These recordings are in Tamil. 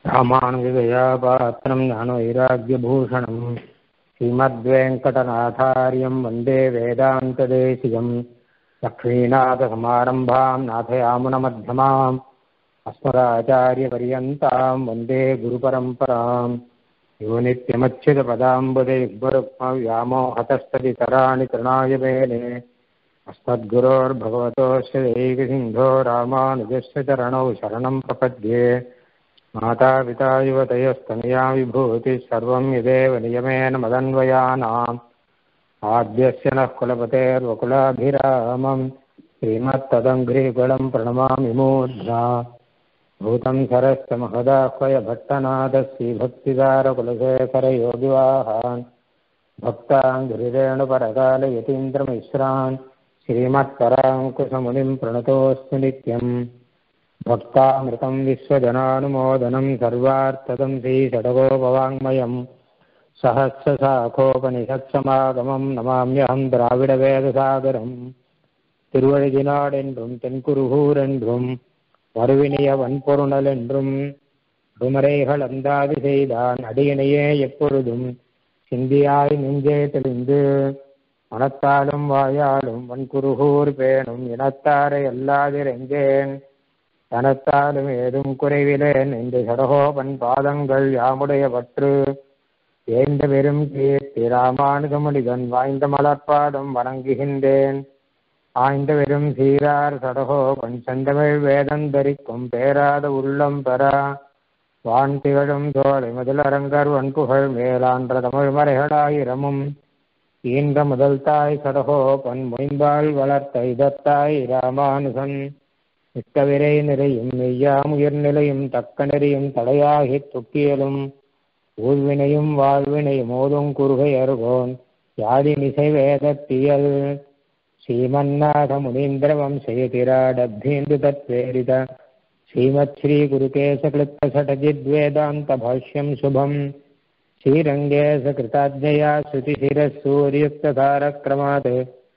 ராமானுஜதயாபாத்திரம் ஞானவைராக்யபூஷணம் ஸ்ரீமத்வேங்கடநாதாரியம் வந்தே வேதாந்ததேசிகம் லக்ஷ்மீநாதசமாரம்பாம் நாதயாமுனமध्यமாம் அஸ்மதாச்சாரியபர்யந்தாம் வந்தே குருபரம்பராம் யோ நித்யமच्युतपदाम्बुजयुग्मरुक्मव्यामोहतस्तदितराणि तृणाय मेने अस्मद्गुरोर्भगवतोऽस्य दैकसिन्धो रामानुजस्य चरणौ शरणं प्रपद्ये मातापिता युवतयस्तनया विभूतिः सर्वं यदेव नियमेन मदन्वयानाम् आद्यस्य नः कुलपतेर्वकुलाभिरामं श्रीमत्तदङ्घ्रिकुलं प्रणमामि मूर्ध्ना भूतं सरस्य महदाह्वय भट्टनाथश्रीभक्तिदारकुलशेखरयोगिवाहान् भक्ताङ्घ्रिरेणुपरकालयतीन्द्रमिश्रान् श्रीमत्पराङ्कुशमुनिं प्रणतोऽस्मि नित्यम् भक्तामृतं विश्वजनानुमोदनं सर्वार्थदं श्रीषडगोपवाङ्मयं सहस्रशाखोपनिषत्समागमं नमाम्यहं द्राविडवेदसागरम् திருவழுதினாடென்றும் தென்குருகூரென்றும் வருவினிய வன்பொருணலென்றும் குமரைகள் அந்தாதி செய்தான் அடியினையே எப்பொழுதும் சிந்தியாய் நெஞ்சே தெளிந்து மனத்தாலும் வாயாலும் வன்குருகூர் பேணும் இனத்தாரை அல்லாதிரெஞ்சேன் தனத்தாலும் ஏதும் குறைவிலேன் என்று சடகோபன் பாதங்கள் யாமுடைய பற்று ஏந்த பெரும் கீர்த்தி ராமானுஜமுனிகன் வாய்ந்த மலர்பாதம் வணங்குகின்றேன் ஆய்ந்த வெறும் சீரார் சடகோபன் செந்தமிழ் வேதந்தரிக்கும் பேராத உள்ளம் பெற வான் திகழும் தோலை முதலரங்கர் வன்புகழ் மேலான்ற தமிழ் மறைகளாயிரமும் ஈன்ற முதல் தாய் சடகோபன் மொயம்பால் வளர்த்த இதத்தாய் ராமானுசன் மிக்கவிரை நிறையும் மெய்யாம் உயிர்நிலையும் தக்க நெறியும் தடையாகி துக்கியலும் ஊழ்வினையும் வாழ்வினையும் ஓதும் குறுகை அருகோன் யாதி மிசை வேதத்தியல் ஸ்ரீமன்னாத முனீந்திர வம்சயதிராடப்தீந்து தத்வேரித ஸ்ரீமத் ஸ்ரீ குருகேசக்லிப்த சடஜித்வேதாந்த பாஷ்யம் சுபம் ஸ்ரீரங்கேச கிருதாஜ்ஞயா ஸ்ருதிசிரசூரியுக்த தாரக்ரமாத்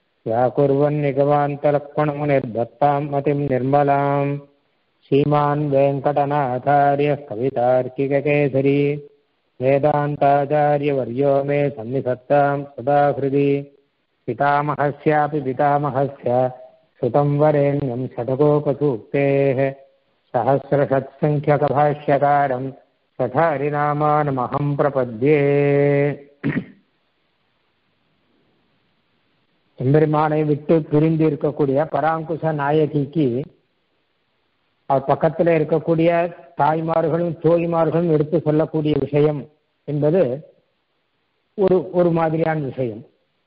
व्याकुर्वन्निगमान्तलक्ष्मणमुनिर्दत्तां मतिं निर्मलां श्रीमान् वेङ्कटनाथार्यः कवितार्किककेसरी वेदान्ताचार्यवर्यो मे सन्निधत्तां सदा हृदि पितामहस्यापि पितामहस्य सुतं वरेण्यं षडगोपसूक्तेः सहस्रषट्सङ्ख्यकभाष्यकारं सठारिनामानमहं प्रपद्ये எம்பெருமானை விட்டு பிரிந்து இருக்கக்கூடிய பராங்குச நாயகிக்கு அவர் பக்கத்தில் இருக்கக்கூடிய தாய்மார்களும் தோழிமார்களும் எடுத்து சொல்லக்கூடிய விஷயம் என்பது ஒரு மாதிரியான விஷயம்.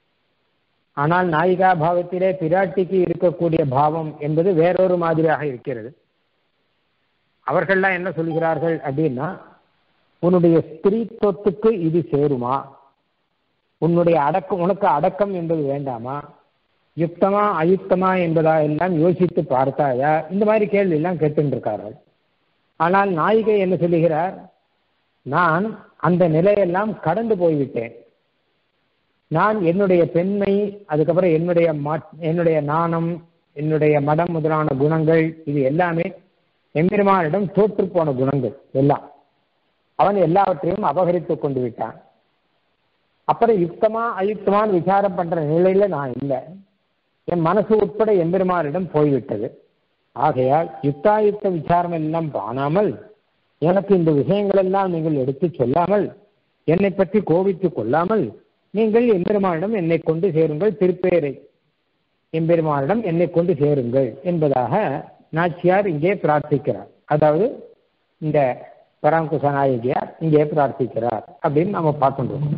ஆனால் நாயிகா பாவத்திலே பிராட்டிக்கு இருக்கக்கூடிய பாவம் என்பது வேறொரு மாதிரியாக இருக்கிறது. அவர்கள்லாம் என்ன சொல்கிறார்கள் அப்படின்னா, உன்னுடைய ஸ்திரீத்துவத்துக்கு இது சேருமா, உன்னுடைய அடக்கம், உனக்கு அடக்கம் என்பது வேண்டாமா, யுக்தமா அயுக்தமா என்பதா எல்லாம் யோசித்து பார்த்தாயா, இந்த மாதிரி கேள்வி எல்லாம் கேட்டுருக்கார்கள். ஆனால் நாயிகை என்ன சொல்லுகிறார், நான் அந்த நிலையெல்லாம் கடந்து போய்விட்டேன். நான் என்னுடைய பெண்மை, அதுக்கப்புறம் என்னுடைய நாணம், என்னுடைய மடம் முதலான குணங்கள், இது எல்லாமே எம்பெருமானிடம் தோற்று போன குணங்கள் எல்லாம். அவன் எல்லாவற்றையும் அபகரித்து கொண்டு விட்டான். அப்புறம் யுக்தமா அயுக்தமான விசாரம் பண்ற நிலையில நான் இல்லை. என் மனசு உட்பட எம்பெருமானிடம் போய்விட்டது. ஆகையால் யுக்தாயுக்த விசாரம் எல்லாம் காணாமல், எனக்கு இந்த விஷயங்கள் எல்லாம் நீங்கள் எடுத்து சொல்லாமல், என்னை பற்றி கோபித்துக் கொள்ளாமல், நீங்கள் எம்பெருமானிடம் என்னை கொண்டு சேருங்கள், திருப்பேரை எம்பெருமானிடம் என்னை கொண்டு சேருங்கள் என்பதாக நாச்சியார் இங்கே பிரார்த்திக்கிறார். அதாவது இந்த பராங்குச நாயகியார் இங்கே பிரார்த்திக்கிறார் அப்படின்னு நம்ம பார்த்துருக்கோம்.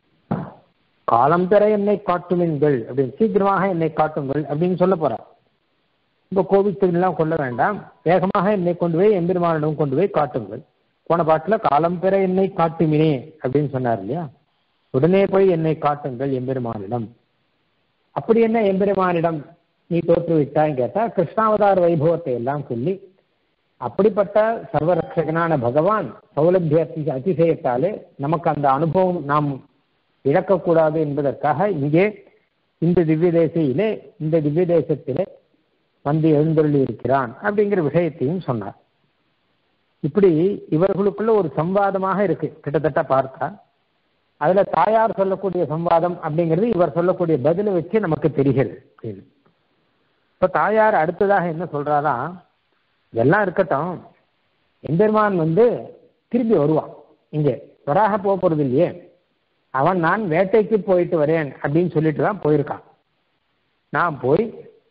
காலம் பெற என்னை காட்டுவீங்கள் அப்படின்னு, சீக்கிரமாக என்னை காட்டுங்கள் அப்படின்னு சொல்ல போறார். இப்போ கோபித்துலாம் கொள்ள வேண்டாம், வேகமாக என்னை கொண்டு போய் எம்பெருமானிடம் கொண்டு போய் காட்டுங்கள். போன பாட்டுல காலம் பெற என்னை காட்டுமினே அப்படின்னு சொன்னார் இல்லையா, உடனே போய் என்னை காட்டுங்கள் எம்பெருமானிடம். அப்படி என்ன எம்பெருமானிடம் நீ தோற்றுவிட்டான்னு கேட்டா, கிருஷ்ணாவதார வைபவத்தை எல்லாம் சொல்லி, அப்படிப்பட்ட சர்வரட்சகனான பகவான் சௌலபிய அதிசயத்தாலே நமக்கு அந்த அனுபவம் நாம் இழக்கக்கூடாது என்பதற்காக இங்கே இந்த திவ்ய தேசத்திலே வந்து எழுந்தருளி இருக்கிறான் அப்படிங்கிற விஷயத்தையும் சொன்னார். இப்படி இவர்களுக்குள்ள ஒரு சம்வாதமாக இருக்கு கிட்டத்தட்ட பார்த்தா. அதுல தாயார் சொல்லக்கூடிய சம்வாதம் அப்படிங்கிறது இவர் சொல்லக்கூடிய பதிலை வச்சு நமக்கு தெரிகிறது. இப்ப தாயார் அடுத்ததாக என்ன சொல்றாரா, எல்லாம் இருக்கட்டும், எம்பெருமான் திரும்பி வருவான், இங்கே வராக போறது இல்லையே, அவன் நான் வேட்டைக்கு போயிட்டு வரேன் அப்படின்னு சொல்லிட்டு தான் போயிருக்கான். நான் போய்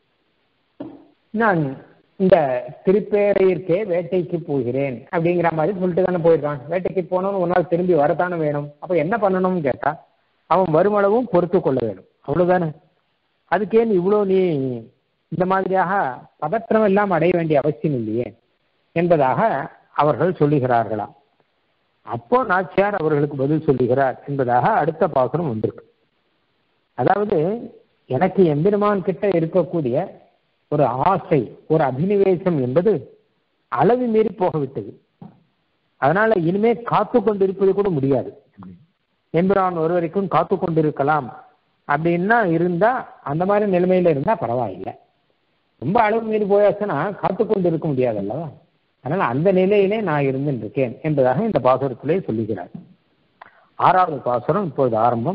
நான் இந்த திருப்பேரையிற்கே வேட்டைக்கு போகிறேன் அப்படிங்கிற மாதிரி சொல்லிட்டு தானே போயிருக்கான். வேட்டைக்கு போனவன் ஒரு நாள் திரும்பி வரத்தானே வேணும். அப்ப என்ன பண்ணணும்னு கேட்டா, அவன் வருமளவும் பொறுத்து கொள்ள வேணும், அவ்வளவுதானே. அதுக்கேன் இவ்வளோ நீ இந்த மாதிரியாக பதற்றம் எல்லாம் அடைய வேண்டிய அவசியம் இல்லையே என்பதாக அவர்கள் சொல்லுகிறார்களாம். அப்போ நாச்சியார் அவர்களுக்கு பதில் சொல்லுகிறார் என்பதாக அடுத்த பாசுரம் வந்திருக்கு. அதாவது எனக்கு எம்பெருமான் கிட்ட இருக்கக்கூடிய ஒரு ஆசை, ஒரு அபினிவேசம் என்பது அளவு மீறி போகவிட்டது. அதனால இனிமே காத்து கொண்டிருப்பது கூட முடியாது. எம்பெருமான் ஒரு வரைக்கும் காத்து கொண்டிருக்கலாம் அப்படின்னா இருந்தா, அந்த மாதிரி நிலைமையில இருந்தா பரவாயில்லை. ரொம்ப அளவு மீறி போயாச்சுன்னா காத்து கொண்டு இருக்க முடியாது அல்லவா. அதனால அந்த நிலையிலே நான் இருந்துருக்கேன் என்பதாக இந்த பாசுரத்திலே சொல்லுகிறார். 6வது பாசுரம் இப்போது ஆரம்பம்.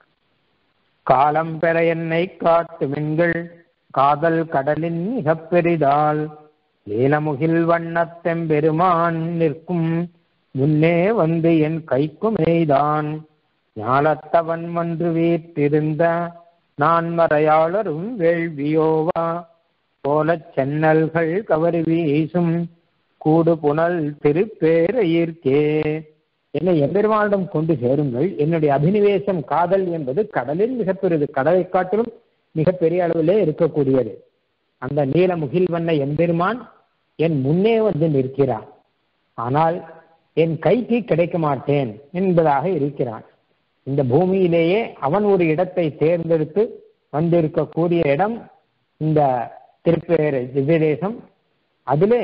காலம் பெற என்னை காட்டு மின்கள் காதல் கடலின் மிக பெரிதால் லீலமுகில் வண்ணத்தெம்பெருமான் நிற்கும் முன்னே என் கைக்கும் எய்தான் ஞாலத்தவன் மன்று வீற்றிருந்த நான் மறையாளரும் வேள்வியோவா போல சென்னல்கள் கவரி வீசும் கூடு புனல் திருப்பேரையிற்கே என்னை எம்பெருமானிடம் கொண்டு சேருங்கள். என்னுடைய அபினிவேசம் காதல் என்பது கடலில் மிகப்பெரியது, கடலை காட்டிலும் மிகப்பெரிய அளவிலே இருக்கக்கூடியது. அந்த நீல முகில்வண்ண எம்பெருமான் என் முன்னே நிற்கிறான், ஆனால் என் கைக்கு கிடைக்க மாட்டேன் என்பதாக இருக்கிறான். இந்த பூமியிலேயே அவன் ஒரு இடத்தை தேர்ந்தெடுத்து வந்திருக்கக்கூடிய இடம் இந்த திருப்பேர் திவ்யதேசம். அதிலே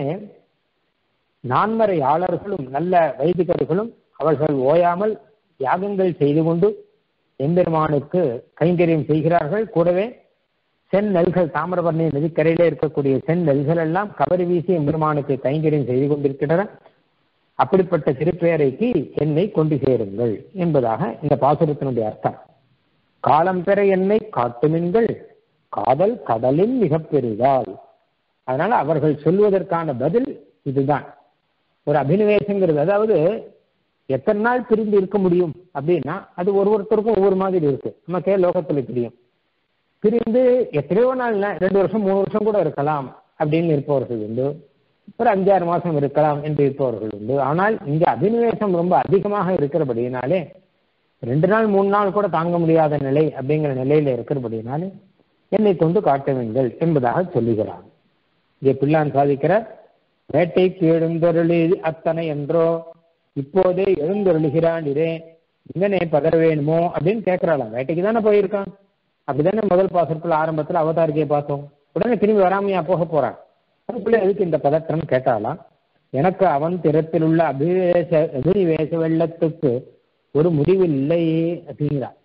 நான்மறையாளர்களும் நல்ல வைதிகர்களும் அவர்கள் ஓயாமல் யாகங்கள் செய்து கொண்டு எம்பெருமானுக்கு கைங்கரியம் செய்கிறார்கள். கூடவே செந்நெல்கள், தாமிரபரணி நதிக்கரையிலே இருக்கக்கூடிய செந்நெல்கள் எல்லாம் கவரி வீசி எம்பெருமானுக்கு கைங்கரியம் செய்து கொண்டிருக்கின்றன. அப்படிப்பட்ட திருப்பேரைக்கு என்னை கொண்டு சேருங்கள் என்பதாக இந்த பாசுரத்தினுடைய அர்த்தம். காலம் பெற என்னை காட்டுமின்கள் காதல் கடலின் மிக பெரிதால். அதனால அவர்கள் சொல்வதற்கான பதில் இதுதான். ஒரு அபினிவேசங்கிறது, அதாவது எத்தனை நாள் பிரிந்து இருக்க முடியும் அப்படின்னா அது ஒருத்தருக்கும் ஒவ்வொரு மாதிரி இருக்கு. நமக்கே லோகத்துல தெரியும். பிரிந்து எத்தனையோ நாள், 2 வருஷம் 3 வருஷம் கூட இருக்கலாம் அப்படின்னு இருப்பவர்கள் உண்டு. ஒரு 5-6 மாசம் இருக்கலாம் என்று இருப்பவர்கள் உண்டு. ஆனால் இங்க அபினிவேசம் ரொம்ப அதிகமாக இருக்கிறபடினாலே 2 நாள் 3 நாள் கூட தாங்க முடியாத நிலை அப்படிங்கிற நிலையில இருக்கிறபடினாலே என்னை கொண்டு காட்டுவீங்கள் என்பதாக சொல்லுகிறார். இங்கே பிள்ளான் சாதிக்கிறார், வேட்டைக்கு எழுந்தருளி அத்தனை என்றோ இப்போதே எழுந்தருளுகிறான் இரே இங்கனே பதற வேணுமோ அப்படின்னு கேட்கிறாளாம். வேட்டைக்கு தானே போயிருக்கான். அப்படித்தானே முதல் பாசத்துல ஆரம்பத்துல அவதாரிக்கையை பார்த்தோம். உடனே திரும்பி வராமையா போக போறான். அதுக்குள்ள எதுக்கு இந்த பதற்றம் கேட்டாலாம். எனக்கு அவன் திறத்தில் உள்ள அபினிவேச வெள்ளத்துக்கு ஒரு முடிவு இல்லை அப்படிங்கிறான்.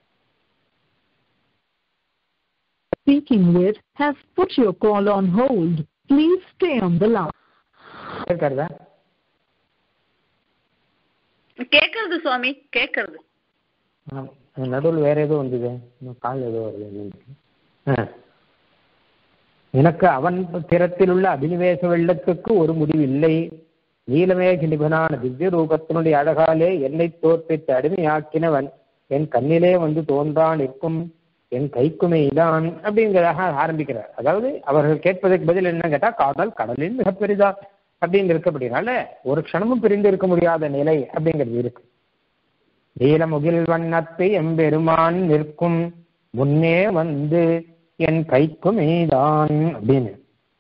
Speaking with has put your call on hold. Please stay on the line. கேக்குறது சுவாமி, கேக்குறது. நடுவில் வேற ஏதோ வந்தது, கால் ஏதோ வருது. எனக்கு அவன் திறத்தில் உள்ள அபினிவேச வெள்ளத்துக்கு ஒரு முடிவு இல்லை. நீலமேக நிபுணான திவ்ய ரூபத்தினுடைய அழகாலே என்னை தோற்பித்து அடிமையாக்கினவன் என் கண்ணிலே தோன்றான் நிற்கும் என் கைக்குமைதான் அப்படிங்கிறதாக ஆரம்பிக்கிறார். அதாவது அவர்கள் கேட்பதற்கு பதில் என்ன கேட்டா, காதல் கடலின் மிக பெரிதா அப்படின்னு இருக்கப்படினால ஒரு க்ஷணமும் பிரிந்து இருக்க முடியாத நிலை அப்படிங்கிறது இருக்கு. நீலமுகில் வண்ணத்தை எம்பெருமான் நிற்கும் முன்னே என் கைக்குமைதான் அப்படின்னு.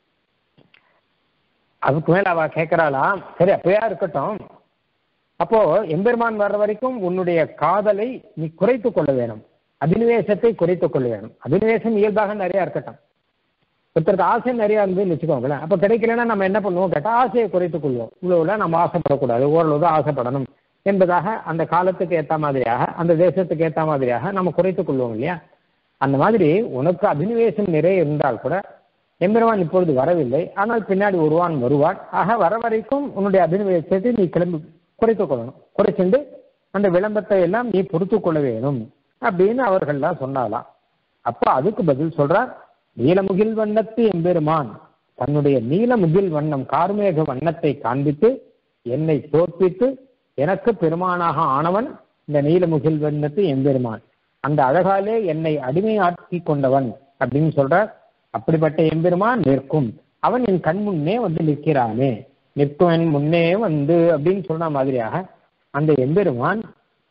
அதுக்கு மேல அவ கேட்கிறாளாம், சரி அப்பயா இருக்கட்டும், அப்போ எம்பெருமான் வர்ற வரைக்கும் உன்னுடைய காதலை நீ குறைத்து கொள்ள வேணும், அபினிவேசத்தை குறைத்துக் கொள்ள வேணும். அபினிவேசம் இயல்பாக நிறைய இருக்கட்டும். ஒருத்தருக்கு ஆசை நிறைய இருந்துன்னு வச்சுக்கோங்களேன். அப்ப கிடைக்கலன்னா நம்ம என்ன பண்ணுவோம் கேட்டா, ஆசையை குறைத்துக் கொள்வோம். இவ்வளவுல நம்ம ஆசைப்படக்கூடாது, ஓரளவு தான் ஆசைப்படணும் என்பதாக அந்த காலத்துக்கு ஏற்ற மாதிரியாக அந்த தேசத்துக்கு ஏற்ற மாதிரியாக நம்ம குறைத்துக் கொள்வோம் இல்லையா. அந்த மாதிரி உனக்கு அபினிவேசம் நிறைய இருந்தால் கூட எம்பெருமான் இப்பொழுது வரவில்லை, ஆனால் பின்னாடி ஒருவான் வருவான். ஆக வர வரைக்கும் உன்னுடைய அபிநவேசத்தை நீ கிளம்பி குறைத்துக் கொள்ளணும், குறைச்சிண்டு அந்த விளம்பரத்தை எல்லாம் நீ பொறுத்து கொள்ள வேணும் அப்படின்னு அவர்கள்லாம் சொன்னாலாம். அப்ப அதுக்கு பதில் சொல்றார், நீலமுகில் வண்ணத்து எம்பெருமான் தன்னுடைய நீலமுகில் வண்ணம் கார்மேக வண்ணத்தை காண்பித்து என்னை தோற்பித்து எனக்கு பெருமானாக ஆனவன் இந்த நீலமுகில் வண்ணத்து எம்பெருமான். அந்த அழகாலே என்னை அடிமையாக்கி கொண்டவன் அப்படின்னு சொல்றார். அப்படிப்பட்ட எம்பெருமான் நிற்கும், அவன் என் கண் முன்னே வந்து நிற்கிறானே, நிற்கும் என் முன்னே வந்து அப்படின்னு சொன்ன மாதிரியாக அந்த எம்பெருமான்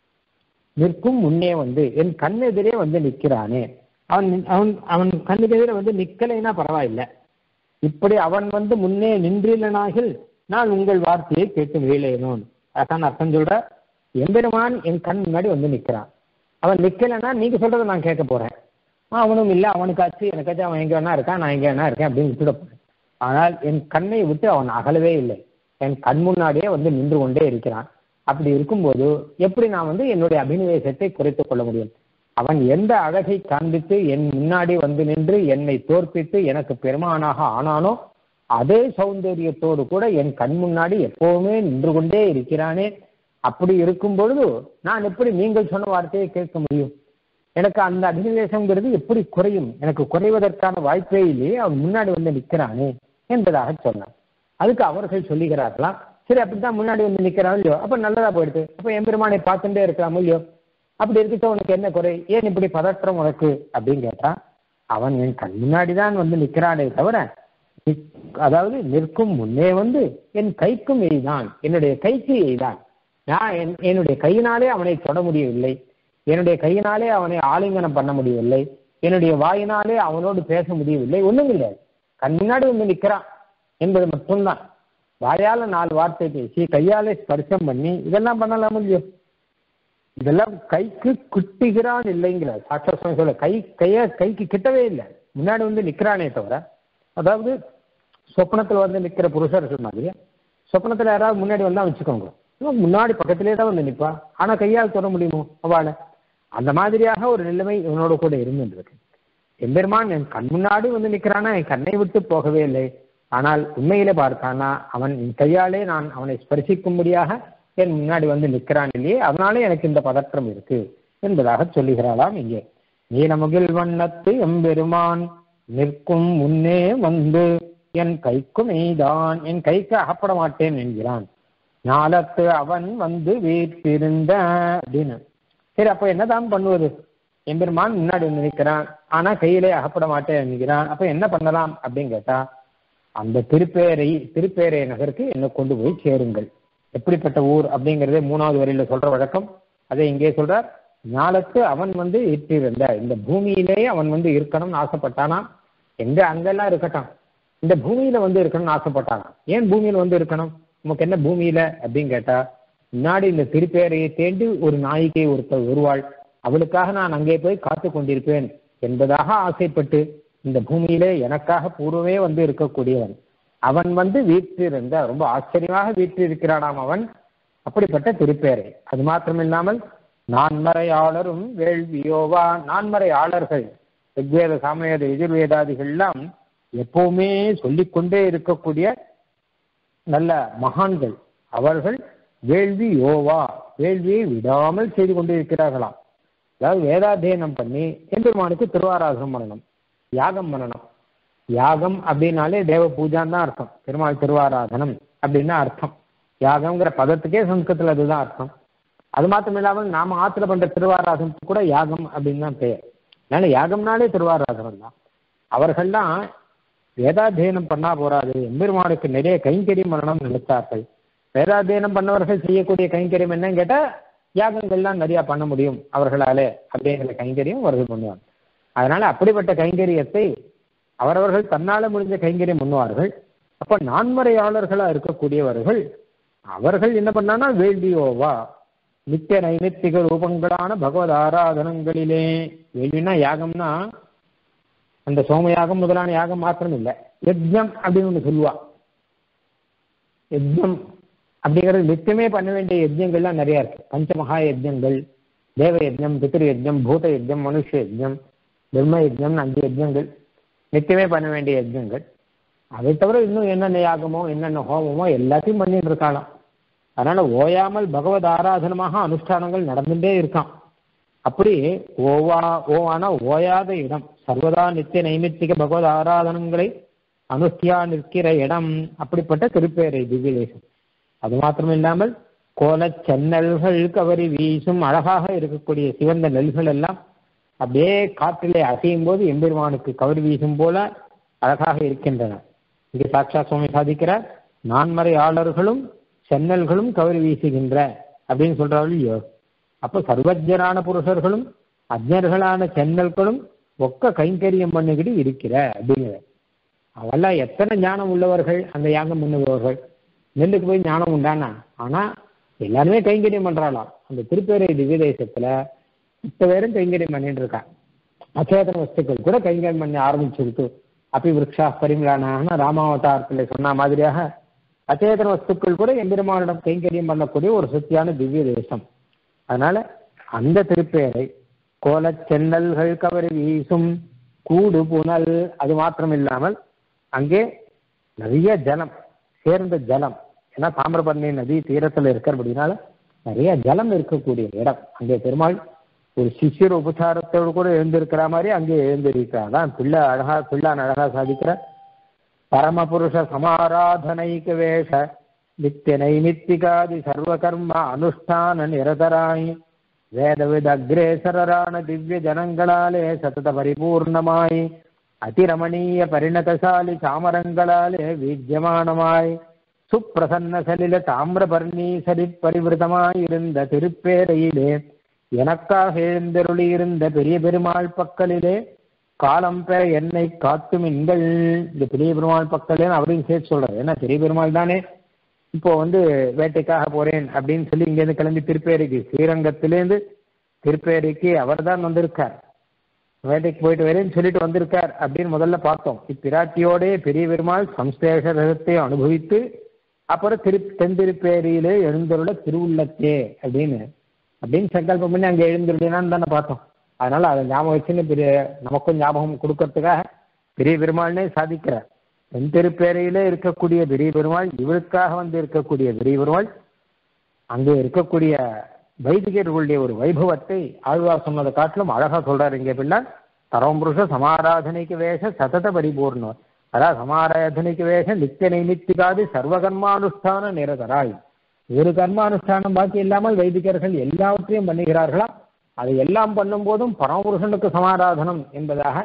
நிற்கும் முன்னே வந்து என் கண்ணெதிரே வந்து நிற்கிறானே. அவன் அவன் அவன் கண்ணுக்கு வந்து நிக்கலைன்னா பரவாயில்லை, இப்படி அவன் வந்து முன்னே நின்றிலனாகில் நான் உங்கள் வார்த்தையை கேட்டு வீழேனோன். அதான் அர்த்தம் சொல்ற. எம்பெருமான் என் கண் முன்னாடி வந்து நிற்கிறான், அவன் நிக்கலைன்னா நீங்க சொல்றதை நான் கேட்க போறேன். அவனும் இல்லை, அவனுக்காச்சு எனக்காச்சும் அவன் எங்க வேணா இருக்கான், நான் எங்க வேணா இருக்கேன் அப்படின்னு விட்டுட போறேன். ஆனால் என் கண்ணை விட்டு அவன் அகலவே இல்லை, என் கண் முன்னாடியே வந்து நின்று கொண்டே இருக்கிறான். அப்படி இருக்கும்போது எப்படி நான் வந்து என்னுடைய அபிநவேசத்தை குறைத்துக் கொள்ள முடியும்? அவன் எந்த அழகை காண்பித்து என் முன்னாடி வந்து நின்று என்னை தோற்பித்து எனக்கு பெருமானாக ஆனானோ அதே சௌந்தரியத்தோடு கூட என் கண் முன்னாடி எப்பவுமே நின்று கொண்டே இருக்கிறானே. அப்படி இருக்கும் பொழுது நான் எப்படி நீங்கள் சொன்ன வார்த்தையை கேட்க முடியும்? எனக்கு அந்த அபிநவேசங்கிறது எப்படி குறையும்? எனக்கு குறைவதற்கான வாய்ப்பே இல்லையே, அவன் முன்னாடி வந்து நிற்கிறானே என்பதாக சொன்னான். அதுக்கு அவர்கள் சொல்லுகிறார்களாம், சரி அப்படித்தான் முன்னாடி வந்து நிற்கிறான் இல்லையோ, அப்ப நல்லதா போயிடுது, அப்ப எம்பெருமானை பார்த்துட்டே இருக்கலாமோ இல்லையோ, அப்படி இருக்க உனக்கு என்ன குறை, ஏன் இப்படி பதற்றம் உனக்கு அப்படின்னு கேட்டான். அவன் என் கண் முன்னாடிதான் வந்து நிற்கிறானே தவிர, அதாவது நிற்கும் முன்னே வந்து என் கைக்கும் எய்தான், என்னுடைய கைக்கு எய்தான். நான் என்னுடைய கையினாலே அவனை தொட முடியவில்லை, என்னுடைய கையினாலே அவனை ஆலிங்கனம் பண்ண முடியவில்லை, என்னுடைய வாயினாலே அவனோடு பேச முடியவில்லை, ஒண்ணும் இல்லை. கண் முன்னாடி வந்து நிற்கிறான் என்பது மட்டும்தான். வாயால 4 வார்த்தை பேசி கையாலே ஸ்பர்சம் பண்ணி இதெல்லாம் பண்ணலாம் இல்லையோ, இதெல்லாம் கைக்கு கிட்டுகிறான் இல்லைங்கிறார் சாட்சாத் சுவாமி சொல்ல. கைக்கு கிட்டவே இல்லை, முன்னாடி வந்து நிற்கிறானே தவிர. அதாவது சொப்னத்தில் வந்து நிற்கிற புருஷர்கள் மாதிரி சொப்னத்தில் யாராவது முன்னாடி வந்தா வச்சுக்கோங்க, முன்னாடி பக்கத்திலே தான் வந்து நிற்பா, ஆனா கையால் தொட முடியுமோ அவளை? அந்த மாதிரியாக ஒரு நிலைமை இவனோட கூட இருந்துருக்கு. எம்பெருமான் என் கண் முன்னாடி வந்து நிற்கிறானா, என் கண்ணை விட்டு போகவே இல்லை. ஆனால் உண்மையிலே பார்த்தானா அவன் என் கையாலே நான் அவனை ஸ்பர்சிக்கும்படியாக என் முன்னாடி வந்து நிற்கிறான் இல்லையே, அதனாலே எனக்கு இந்த பதற்றம் இருக்கு என்பதாக சொல்லுகிறாளாம் இங்கே. நீலமுகில் வண்ணத்து எம்பெருமான் நிற்கும் முன்னே வந்து என் கைக்கும் எய்தான், என் கைக்கு அகப்பட மாட்டேன் என்கிறான். ஞாலத்து அவன் வந்து வீற்றிருந்த அப்படின்னு. சரி, அப்ப என்னதான் பண்ணுவது? எம்பெருமான் முன்னாடி வந்து நிற்கிறான், ஆனா கையிலே அகப்பட மாட்டேன் என்கிறான். அப்ப என்ன பண்ணலாம் அப்படின்னு கேட்டா, அந்த திருப்பேரை நகருக்கு என்னை கொண்டு போய் சேருங்கள். எப்படிப்பட்ட ஊர் அப்படிங்கிறதே 3வது வரியில சொல்ற வழக்கம். அதை இங்கே சொல்றார். ஞாலத்து அவன் வந்து ஏற்றிருந்த, இந்த பூமியிலேயே அவன் வந்து இருக்கணும்னு ஆசைப்பட்டானா. எங்க அங்கெல்லாம் இருக்கட்டும், இந்த பூமியில வந்து இருக்கணும்னு ஆசைப்பட்டானா. ஏன் பூமியில வந்து இருக்கணும்? நமக்கு என்ன பூமியில அப்படின்னு கேட்டா, முன்னாடி இந்த திருப்பேரையை தேண்டி ஒரு நாயிகை ஒருத்தர் வருவாள், அவளுக்காக நான் அங்கே போய் காத்து கொண்டிருப்பேன் என்பதாக ஆசைப்பட்டு இந்த பூமியிலே எனக்காக பூர்வமே வந்து இருக்கக்கூடியவன் அவன் வந்து வீற்றிருந்த, ரொம்ப ஆச்சரியமாக வீற்றிருக்கிறானாம் அவன். அப்படிப்பட்ட திருப்பேரை. அது மாத்திரமில்லாமல் நான்மறையாளரும் வேள்வியோவா, நான்மறையாளர்கள் ரிக்வேத சாமவேத எதிர்வேதாதிகள்லாம் எப்பவுமே சொல்லிக்கொண்டே இருக்கக்கூடிய நல்ல மகான்கள். அவர்கள் வேள்வி யோவா, வேள்வியை விடாமல் செய்து கொண்டே இருக்கிறார்களாம். அதாவது வேதாத்தியனம் பண்ணி எம்பெருமானுக்கு திருவாராதனம் பண்ணணும், யாகம் பண்ணணும். யாகம் அப்படின்னாலே தேவ பூஜான்னு தான் அர்த்தம். பெருமாள் திருவாராதனம் அப்படின்னா அர்த்தம். யாகம்ங்கிற பதத்துக்கே சம்ஸ்கிருதத்தில் அதுதான் அர்த்தம். அது மாத்திரம் இல்லாமல் நாம ஆத்துல பண்ற திருவாராதனத்துக்கு கூட யாகம் அப்படின்னு தான் பெயர். அதனால யாகம்னாலே திருவாராதனம் தான். அவர்கள்லாம் வேதாத்தியனம் பண்ணா போறாது, எம்பெருமானுக்கு நிறைய கைங்கரியம் பண்ணணும் நினைத்தார்கள். வேதாத்தியனம் பண்ணவர்கள் செய்யக்கூடிய கைங்கரியம் என்னன்னு கேட்டா, யாகங்கள்லாம் நிறைய பண்ண முடியும் அவர்களாலே அப்படிங்கிற கைங்கரியம் அவர்கள் பண்ணுவாங்க. அதனால அப்படிப்பட்ட கைங்கரியத்தை அவரவர்கள் தன்னால முடிஞ்ச கைங்கரியம் பண்ணுவார்கள். அப்ப நான்மறையாளர்களா இருக்கக்கூடியவர்கள் அவர்கள் என்ன பண்ணான்னா, வேள்வியோவா நித்திய நைமித்திக ரூபங்களான பகவத் ஆராதனங்களிலே. வேள்வினா யாகம்னா அந்த சோமயாகம் முதலான யாகம் மாத்திரம் இல்லை, யஜ்ஞம் அப்படின்னு ஒன்று சொல்லுவா. யஜ்ஞம் அப்படிங்கிறது நித்தியமே பண்ண வேண்டிய யஜ்ஞங்கள்லாம் நிறைய இருக்கு. பஞ்சமகா யஜ்ஞங்கள், தேவ யஜ்ஞம், பித்ரு யஜ்ஞம், பூத யஜ்ஞம், மனுஷ யஜ்ஞம், பிரம்ம யஜ்ஞம், 5 யஜ்ஞங்கள். நித்தியமே பண்ண வேண்டிய யஜ்ஞங்கள். அதை தவிர இன்னும் என்னென்ன யாகமோ என்னென்ன ஹோமமோ எல்லாத்தையும் பண்ணிட்டு இருக்கலாம். அதனால ஓயாமல் பகவத் ஆராதனமாக அனுஷ்டானங்கள் நடந்துட்டே இருக்கான். அப்படி ஓவான ஓயாத இடம், சர்வதா நித்திய நைமித்திக பகவத் ஆராதனங்களை அனுஷ்டியா நிற்கிற இடம் அப்படிப்பட்ட திருப்பேரை திவ்ய தேசம். அது மாத்திரம் இல்லாமல் கோல சென்னல்கள் கவரி வீசும் அழகாக இருக்கக்கூடிய சிவந்த நெல்கள் எல்லாம் அப்படியே காற்றிலே அசையும் போது எம்பெருமானுக்கு கவரி வீசும் போல அழகாக இருக்கின்றன. இங்கே சாட்சாத் சுவாமி சாதிக்கிறார், நான்மறை ஆளர்களும் சென்னல்களும் கவரி வீசுகின்ற அப்படின்னு சொல்றாரு இல்லையோ. அப்போ சர்வஜரான புருஷர்களும் அஜ்ஞர்களான சென்னல்களும் ஒக்க கைங்கரியம் பண்ணிக்கிட்டு இருக்கிற அப்படிங்கிற. அவெல்லாம் எத்தனை ஞானம் உள்ளவர்கள் அந்த யாகம் பண்ணுபவர்கள். நெல்லுக்கு போய் ஞானம் உண்டானா, ஆனா எல்லாருமே கைங்கரியம் பண்றாளாம். அந்த திருப்பேரை திவ்ய தேசத்துல இப்ப பேரும் கைங்கரியம் பண்ணிட்டு இருக்கா. அச்சேதன வஸ்துக்கள் கூட கைங்கரியம் பண்ணி ஆரம்பிச்சிருக்கு. அப்பி விருட்சா பரிமளான ராமாவதாரத்தில் சொன்ன மாதிரியாக அச்சேதன வஸ்துக்கள் கூட எம்பெருமானிடம் கைங்கரியம் பண்ணக்கூடிய ஒரு சக்தியான திவ்ய தேசம். அதனால அந்த திருப்பேரை கோல சென்னல்கள் கவரி வீசும் கூடு புனல், அது மாத்திரம் இல்லாமல் அங்கே நிறைய ஜலம், சேர்ந்த ஜலம். ஏன்னா தாமிரபரணி நதி தீரத்தில் இருக்கிறபடினால நிறைய ஜலம் இருக்கக்கூடிய இடம். அங்கே பெருமாள் ஒரு சிஷ்யர் உபசாரத்தோடு கூட எழுந்திருக்கிற மாதிரி அங்கே எழுந்திருக்கிறாதான். பிள்ளான் அழகா சாதிக்கிற பரமபுருஷ சமாராதனைக வேஷ நித்திய நைமித்திகாதி சர்வகர்ம அனுஷ்டான நிரதராய் வேதவித அக்ரேசரரான திவ்ய ஜனங்களாலே சதத பரிபூர்ணமாய் அதிரமணீய பரிணதசாலி சாமரங்களாலே வீஜ்யமானமாய் சுப்பிரசன்ன சலில தாமிரபர்ணி சரித் பரிவிருத்தமாயிருந்த திருப்பேரையிலே எனக்காக எழுந்தருளியிருந்த பெரிய பெருமாள் பக்கலிலே காலம் பெற என்னை காட்டுமின்கள். இந்த பெரிய பெருமாள் பக்கலே அவரையும் சேர்த்து சொல்றாரு. ஏன்னா பெரிய பெருமாள் தானே இப்போ வேட்டைக்காக போறேன் அப்படின்னு சொல்லி இங்கேருந்து கிளம்பி திருப்பேரிக்கு, ஸ்ரீரங்கத்திலேருந்து திருப்பேரிக்கு அவர் தான் வந்திருக்கார். வேட்டைக்கு போயிட்டு வரேன்னு சொல்லிட்டு வந்திருக்கார் அப்படின்னு முதல்ல பார்த்தோம். இப்பிராட்டியோடே பெரிய பெருமாள் சம்ஸ்லேஷ ரகத்தை அனுபவித்து அப்புறம் தென்திருப்பேரியிலே எழுந்தருள திருவுள்ளத்தே அப்படின்னு சங்கல்பம் பண்ணி அங்கே எழுந்துருடினான்னு தானே பார்த்தோம். அதனால அதை ஞாபகம் வச்சுன்னு நமக்கும் ஞாபகம் கொடுக்கறதுக்காக பெரிய பெருமாள்னே சாதிக்கிறார். தென்திருப்பேரையிலே இருக்கக்கூடிய பெரிய பெருமாள், இவருக்காக இருக்கக்கூடிய பெரிய பெருமாள் அங்கே இருக்கக்கூடிய வைதிகர்களுடைய ஒரு வைபவத்தை ஆழ்வார் சொன்னதை காட்டிலும் அழகா சொல்றாரு இங்கே பிள்ளை. பரமபுருஷ சமாராதனைக்கு வேஷ சதத பரிபூர்ணம், அதாவது சமாராதனைக்கு வேஷ நித்திய நைமித்திகாதி சர்வகர்மானுஷ்டான நிரதராய். ஒரு கர்மானுஷ்டானம் பாக்கி இல்லாமல் வைதிகர்கள் எல்லாவற்றையும் பண்ணுகிறார்களா, அதை எல்லாம் பண்ணும் போதும் பரமபுருஷனுக்கு சமாராதனம் என்பதாக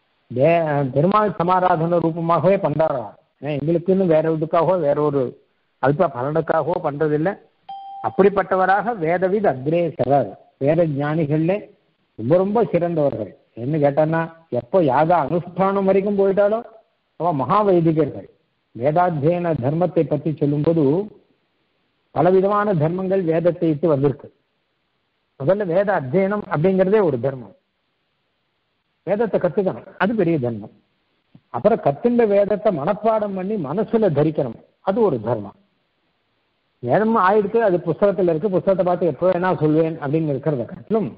பெருமாள் சமாராதன ரூபமாகவே பண்றாரா. எங்களுக்குன்னு வேற இதுக்காகவோ வேற ஒரு அல்ப பலனுக்காகவோ பண்றதில்லை. அப்படிப்பட்டவராக வேதவித் அக்ரேசரர், வேத ஞானிகள்ல ரொம்ப ரொம்ப சிறந்தவர்கள். என்ன கேட்டான்னா, எப்போ யாக அனுஷ்டானம் வரைக்கும் போயிட்டாலும் அவன் மகா வைதிகர்கள். வேதாத்தியன தர்மத்தை பற்றி சொல்லும்போது பலவிதமான தர்மங்கள் வேதத்தை இட்டு வந்திருக்கு. முதல்ல வேத அத்தியனம் அப்படிங்கிறதே ஒரு தர்மம். வேதத்தை கத்துக்கணும், அது பெரிய தர்மம். அப்புறம் கத்துண்ட வேதத்தை மனப்பாடம் பண்ணி மனசுல தரிக்கணும், அது ஒரு தர்மம். வேதமும் ஆயிடுத்து, அது புஸ்தகத்தில் இருக்கு, புஸ்தகத்தை பார்த்து எப்போ வேணா சொல்வேன் அப்படின்னு இருக்கிறத காட்டிலும்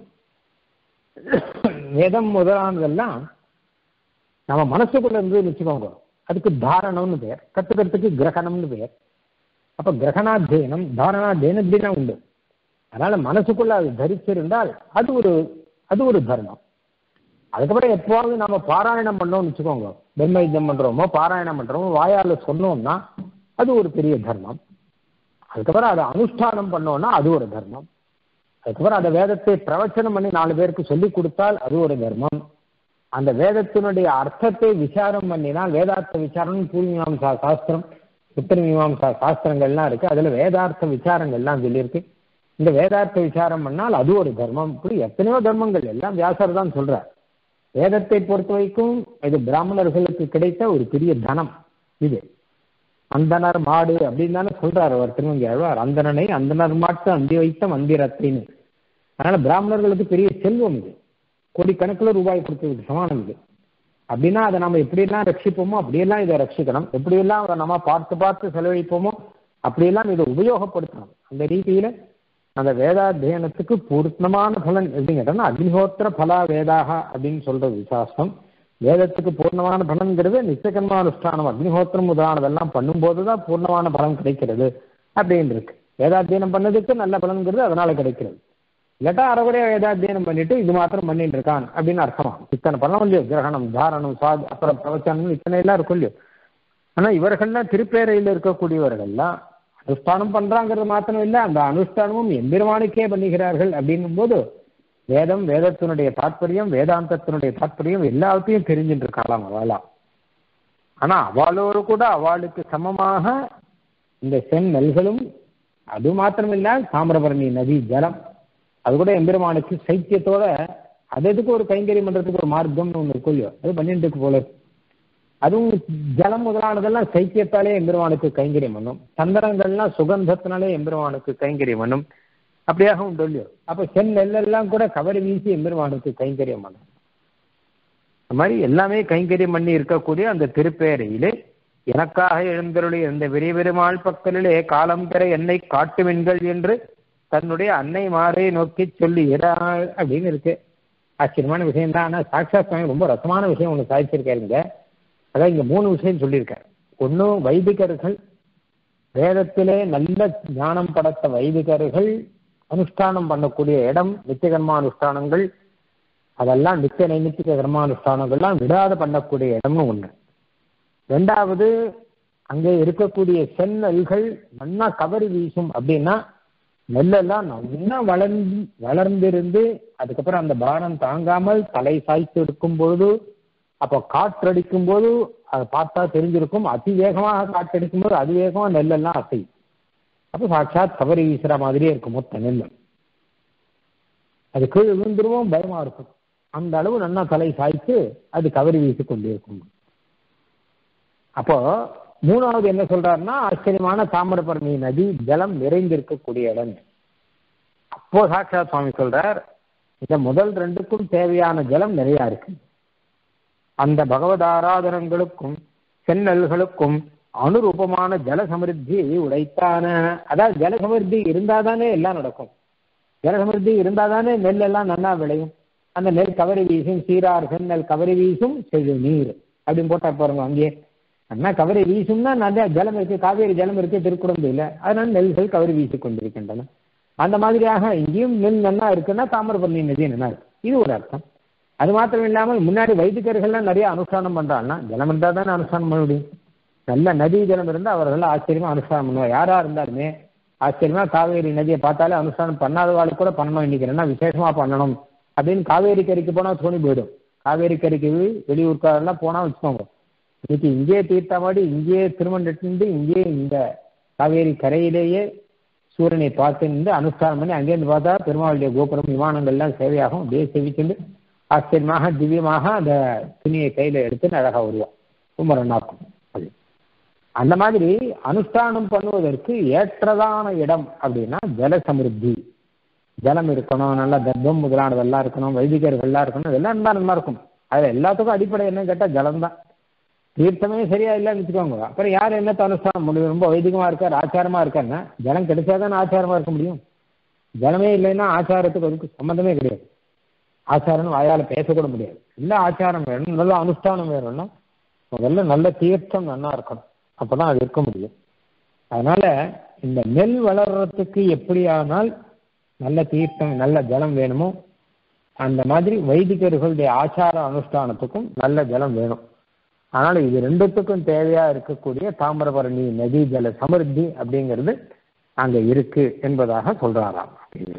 வேதம் முதலானதெல்லாம் நம்ம மனசுக்குள்ள இருந்து வச்சுக்கோங்க. அதுக்கு தாரணம்னு பெயர், கத்துக்கிறதுக்கு கிரகணம்னு பெயர். அப்ப கிரகணாத்தியனம் தாரணாத்தியனம் இப்படிலாம் உண்டு. அதனால மனசுக்குள்ள அது தரிச்சிருந்தால் அது ஒரு தர்மம். அதுக்கப்புறம் எப்போவாவது நம்ம பாராயணம் பண்ணோம்னு வச்சுக்கோங்க, பிரம்ம யுத்தம் பண்றோமோ பாராயணம் பண்றோமோ வாயால சொன்னோம்னா அது ஒரு பெரிய தர்மம். அதுக்கப்புறம் அதை அனுஷ்டானம் பண்ணோம்னா அது ஒரு தர்மம். அதுக்கப்புறம் அந்த வேதத்தை பிரவச்சனம் பண்ணி 4 பேருக்கு சொல்லி கொடுத்தால் அது ஒரு தர்மம். அந்த வேதத்தினுடைய அர்த்தத்தை விசாரம் பண்ணினால், வேதார்த்த விசாரம் பூர்வீமாம்சா சாஸ்திரம் உத்தர மீமாம்சா சாஸ்திரங்கள்லாம் இருக்கு, அதுல வேதார்த்த விசாரங்கள்லாம் சொல்லியிருக்கு. இந்த வேதார்த்த விசாரம் பண்ணால் அது ஒரு தர்மம். இப்படி எத்தனையோ தர்மங்கள் எல்லாம் வியாசர் தான் சொல்றார். வேதத்தை பொறுத்த வரைக்கும் இது பிராமணர்களுக்கு கிடைத்த ஒரு பெரிய தனம். இது அந்தனர் மாடு அப்படின்னு தானே சொல்றாரு அவர் திருமங்கியாழ்வார். அந்தனர் மாட்டு அந்தி வைத்த மந்திரத்தின்னு. அதனால பிராமணர்களுக்கு பெரிய செல்வம் இது, கோடிக்கணக்கில் ரூபாய் கொடுத்ததுக்கு சமானம் இது. அப்படின்னா அதை நம்ம எப்படியெல்லாம் ரட்சிப்போமோ அப்படியெல்லாம் இதை ரட்சிக்கணும், எப்படியெல்லாம் அதை நம்ம பார்த்து செலவழிப்போமோ அப்படியெல்லாம் இதை உபயோகப்படுத்தணும். அந்த ரீதியில அந்த வேதாத்தியனத்துக்கு பூர்ணமான பலன் எப்படின்னு கேட்டோம்னா அக்னிஹோத்திர பலா வேதாக அப்படின்னு சொல்றது சாஸ்திரம். வேதத்துக்கு பூர்ணமான பலன்கிறது நித்தியகர்மானுஷ்டானம் அக்னிஹோத்திரம் முதலானதெல்லாம் பண்ணும்போது தான் பூர்ணமான பலன் கிடைக்கிறது அப்படின்னு இருக்கு. வேதாத்தியனம் பண்ணதுக்கு நல்ல பலன்கிறது அதனால கிடைக்கிறது. இல்லாட்டா அறகுறையா வேதாத்தியனம் பண்ணிட்டு இது மாத்திரம் பண்ணிட்டு இருக்கான் அப்படின்னு அர்த்தமா. இத்தனை பண்ண இல்லையோ, கிரகணம், தாரணம், அப்புறம் பிரவச்சனம் இத்தனை எல்லாம் இருக்கும் இல்லையோ. ஆனா இவர்கள்லாம் திருப்பேரையில் இருக்கக்கூடியவர்கள்லாம் அனுஷ்டானம் பண்றாங்கிறது மாத்திரம் இல்லை, அந்த அனுஷ்டானமும் எம்பெருமானுக்கே பண்ணுகிறார்கள் அப்படின்னும் போது வேதம், வேதத்தினுடைய தாற்பயம், வேதாந்தத்தினுடைய தாற்பயம் எல்லாத்தையும் தெரிஞ்சுட்டு இருக்கலாம் அவளா. ஆனா அவளோடு கூட அவளுக்கு சமமாக இந்த செந்நெல்களும், அது மாத்திரமில்ல தாமிரபரணி நதி ஜலம், அது கூட எம்பெருமானுக்கு சைத்தியத்தோட அதுக்கு ஒரு கைங்கரியம் பண்றதுக்கு ஒரு மார்க்கம்னு ஒன்று இருக்கும் இல்லையோ, அது பண்ணிட்டு இருக்கு போல. அதுவும் ஜலம் முதலானதெல்லாம் சைத்தியத்தாலே எம்பெருமானுக்கு கைங்கரியம் பண்ணும். சந்திரங்கள்லாம் சுகந்தத்தினாலே எம்பெருமானுக்கு கைங்கரியம் பண்ணும். அப்படியாக உண்டு இல்லையோ. அப்ப செந்நெல்லாம் கூட கவரி வீசி எம்பெருமானுக்கு கைங்கரியம் பண்ணும். அந்த மாதிரி எல்லாமே கைங்கரியம் பண்ணி இருக்கக்கூடிய அந்த திருப்பேரையிலே எனக்காக எழுந்தருடைய இந்த பெரிய பெருமாள் பக்கலிலே காலம் பெற என்னை காட்டுவீன்கள் என்று தன்னுடைய அன்னை மாரை நோக்கி சொல்லுகிறாள் அப்படின்னு இருக்கு. ஆச்சரியமான விஷயம் தான். ஆனா சாட்சாத் சுவாமி ரொம்ப ரசமான விஷயம் ஒன்று சாதிச்சிருக்காருங்க. அதான் இங்க 3 விஷயம் சொல்லியிருக்காரு. ஒன்னும் வைதிகர்கள், வேதத்திலே நல்ல ஞானம் படைத்த வைதிகர்கள் அனுஷ்டானம் பண்ணக்கூடிய இடம், நித்திய கர்மானுஷ்டானங்கள் அதெல்லாம் நித்திய நைமித்திக கர்மானுஷ்டானங்கள்லாம் விடாத பண்ணக்கூடிய இடம்னு ஒண்ணு. 2வது, அங்கே இருக்கக்கூடிய செந்நெல்கள் நல்லா கவரி வீசும். அப்படின்னா நெல்லெல்லாம் நல்லா வளர்ந்திருந்து அதுக்கப்புறம் அந்த பாரம் தாங்காமல் தலை சாய்த்து இருக்கும் பொழுது, அப்போ காற்றடிக்கும் போது அதை பார்த்தா தெரிஞ்சிருக்கும், அதிவேகமாக காற்றடிக்கும் போது அதிவேகமாக நெல்லெல்லாம் அசையும். அப்போ சாட்சாத் கவரி வீசுற மாதிரியே இருக்கும் மொத்த நெல். அது கீழே விழுந்துருவோம், பயமா இருக்கும். அந்த அளவு நல்லா தலை சாய்த்து அது கவரி வீசி கொண்டே இருக்கும். அப்போ 3வது என்ன சொல்றாருன்னா, ஆச்சரியமான தாமிரபரணி நதி ஜலம் நிறைந்திருக்கக்கூடிய இடம். அப்போ சாட்சாத் சுவாமி சொல்றார், இந்த முதல் 2க்கும் தேவையான ஜலம் நிறையா இருக்கு. அந்த பகவத் ஆராதனங்களுக்கும் செந்நெல்களுக்கும் அனுரூபமான ஜலசமிருத்தி உடைத்தான. அதாவது ஜலசமிருத்தி இருந்தாதானே எல்லாம் நடக்கும். ஜலசமிருத்தி இருந்தாதானே நெல் எல்லாம் நல்லா விளையும். அந்த நெல் கவரி வீசும், சீரார் செந்நெல் கவரி வீசும் செழு நீர் அப்படின்னு போட்டா பாருங்க. அங்கேயே அண்ணா கவரி வீசும்னா நிறைய ஜலம் இருக்கு, காவேரி ஜலம் இருக்கு திருக்குறந்தையில, அதனால நெல்கள் கவரி வீசி கொண்டிருக்கின்றன. அந்த மாதிரியாக இங்கேயும் நெல் நல்லா இருக்குன்னா தாமிரபரணி நதி நல்லா இருக்கு. இது ஒரு அர்த்தம். அது மாத்திரம் இல்லாமல் முன்னாடி வைதிகர்கள்லாம் நிறைய அனுஷ்டானம் பண்றாங்கன்னா ஜலம் இருந்தால் தானே அனுஷ்டானம் பண்ண முடியும். நல்ல நதி ஜலம் இருந்தால் அவர்கள் ஆச்சரியமா அனுஷ்டானம் பண்ணுவாங்க. யாரா இருந்தாலுமே ஆச்சரியமா காவேரி நதியை பார்த்தாலே அனுஷ்டானம் பண்ணாதவாளுக்கு கூட பண்ணணும். இன்னைக்கு என்ன விசேஷமா பண்ணணும் அப்படின்னு காவேரி கரைக்கு போனா தோணி போயிடும். காவேரி கரைக்கு வெளியூர்காரெல்லாம் போனா வச்சுக்கோங்க, இன்னைக்கு இங்கேயே தீர்த்தமாடி இங்கேயே திருமணத்திலிருந்து இங்கேயே இந்த காவேரி கரையிலேயே சூரியனை பார்த்து நின்று அனுஷ்டானம் பண்ணி அங்கேருந்து பார்த்தா பெருமாளுடைய கோபுரம் விமானங்கள்லாம் சேவையாகும். அப்படியே சேவிச்சுண்டு ஆச்சரியமாக திவ்யமாக அந்த துணியை கையில எடுத்து அழகா வருவான். ரொம்ப நல்லாக்கும். அது அந்த மாதிரி அனுஷ்டானம் பண்ணுவதற்கு ஏற்றதான இடம் அப்படின்னா ஜல சமிருத்தி. ஜலம் இருக்கணும், நல்லா தர்ப்பம் முதலானதெல்லாம் இருக்கணும், வைதிகர்கள்லாம் இருக்கணும், இதெல்லாம் இருந்தா நல்லா இருக்கும். அதுல எல்லாத்துக்கும் அடிப்படை என்னன்னு கேட்டா ஜலம் தான். தீர்த்தமே சரியா இல்லைன்னு வச்சுக்கோங்க, அப்புறம் யார் என்னத்தை அனுஷ்டானம் முடியும்? ரொம்ப வைதிகமா இருக்கார், ஆச்சாரமா இருக்காருன்னா ஜலம் கிடைச்சாதானே ஆச்சாரமா இருக்க முடியும். ஜலமே இல்லைன்னா ஆச்சாரத்துக்கு அதுக்கு சம்மந்தமே கிடையாது. ஆச்சாரம் வாயால பேசக்கூட முடியாது. இல்லை ஆச்சாரம் வேணும், நல்ல அனுஷ்டானம் வேணும்னா முதல்ல நல்ல தீர்த்தம் நல்லா இருக்கணும், அப்பதான் அது இருக்க முடியும். அதனால இந்த நெல் வளர்றதுக்கு எப்படியானால் நல்ல தீர்த்தம் நல்ல ஜலம் வேணுமோ அந்த மாதிரி வைதிகர்களுடைய ஆச்சார அனுஷ்டானத்துக்கும் நல்ல ஜலம் வேணும். அதனால இது 2த்துக்கும் தேவையா இருக்கக்கூடிய தாமிரபரணி நதி ஜல சமிருத்தி அப்படிங்கிறது அங்க இருக்கு என்பதாக சொல்றாராம்.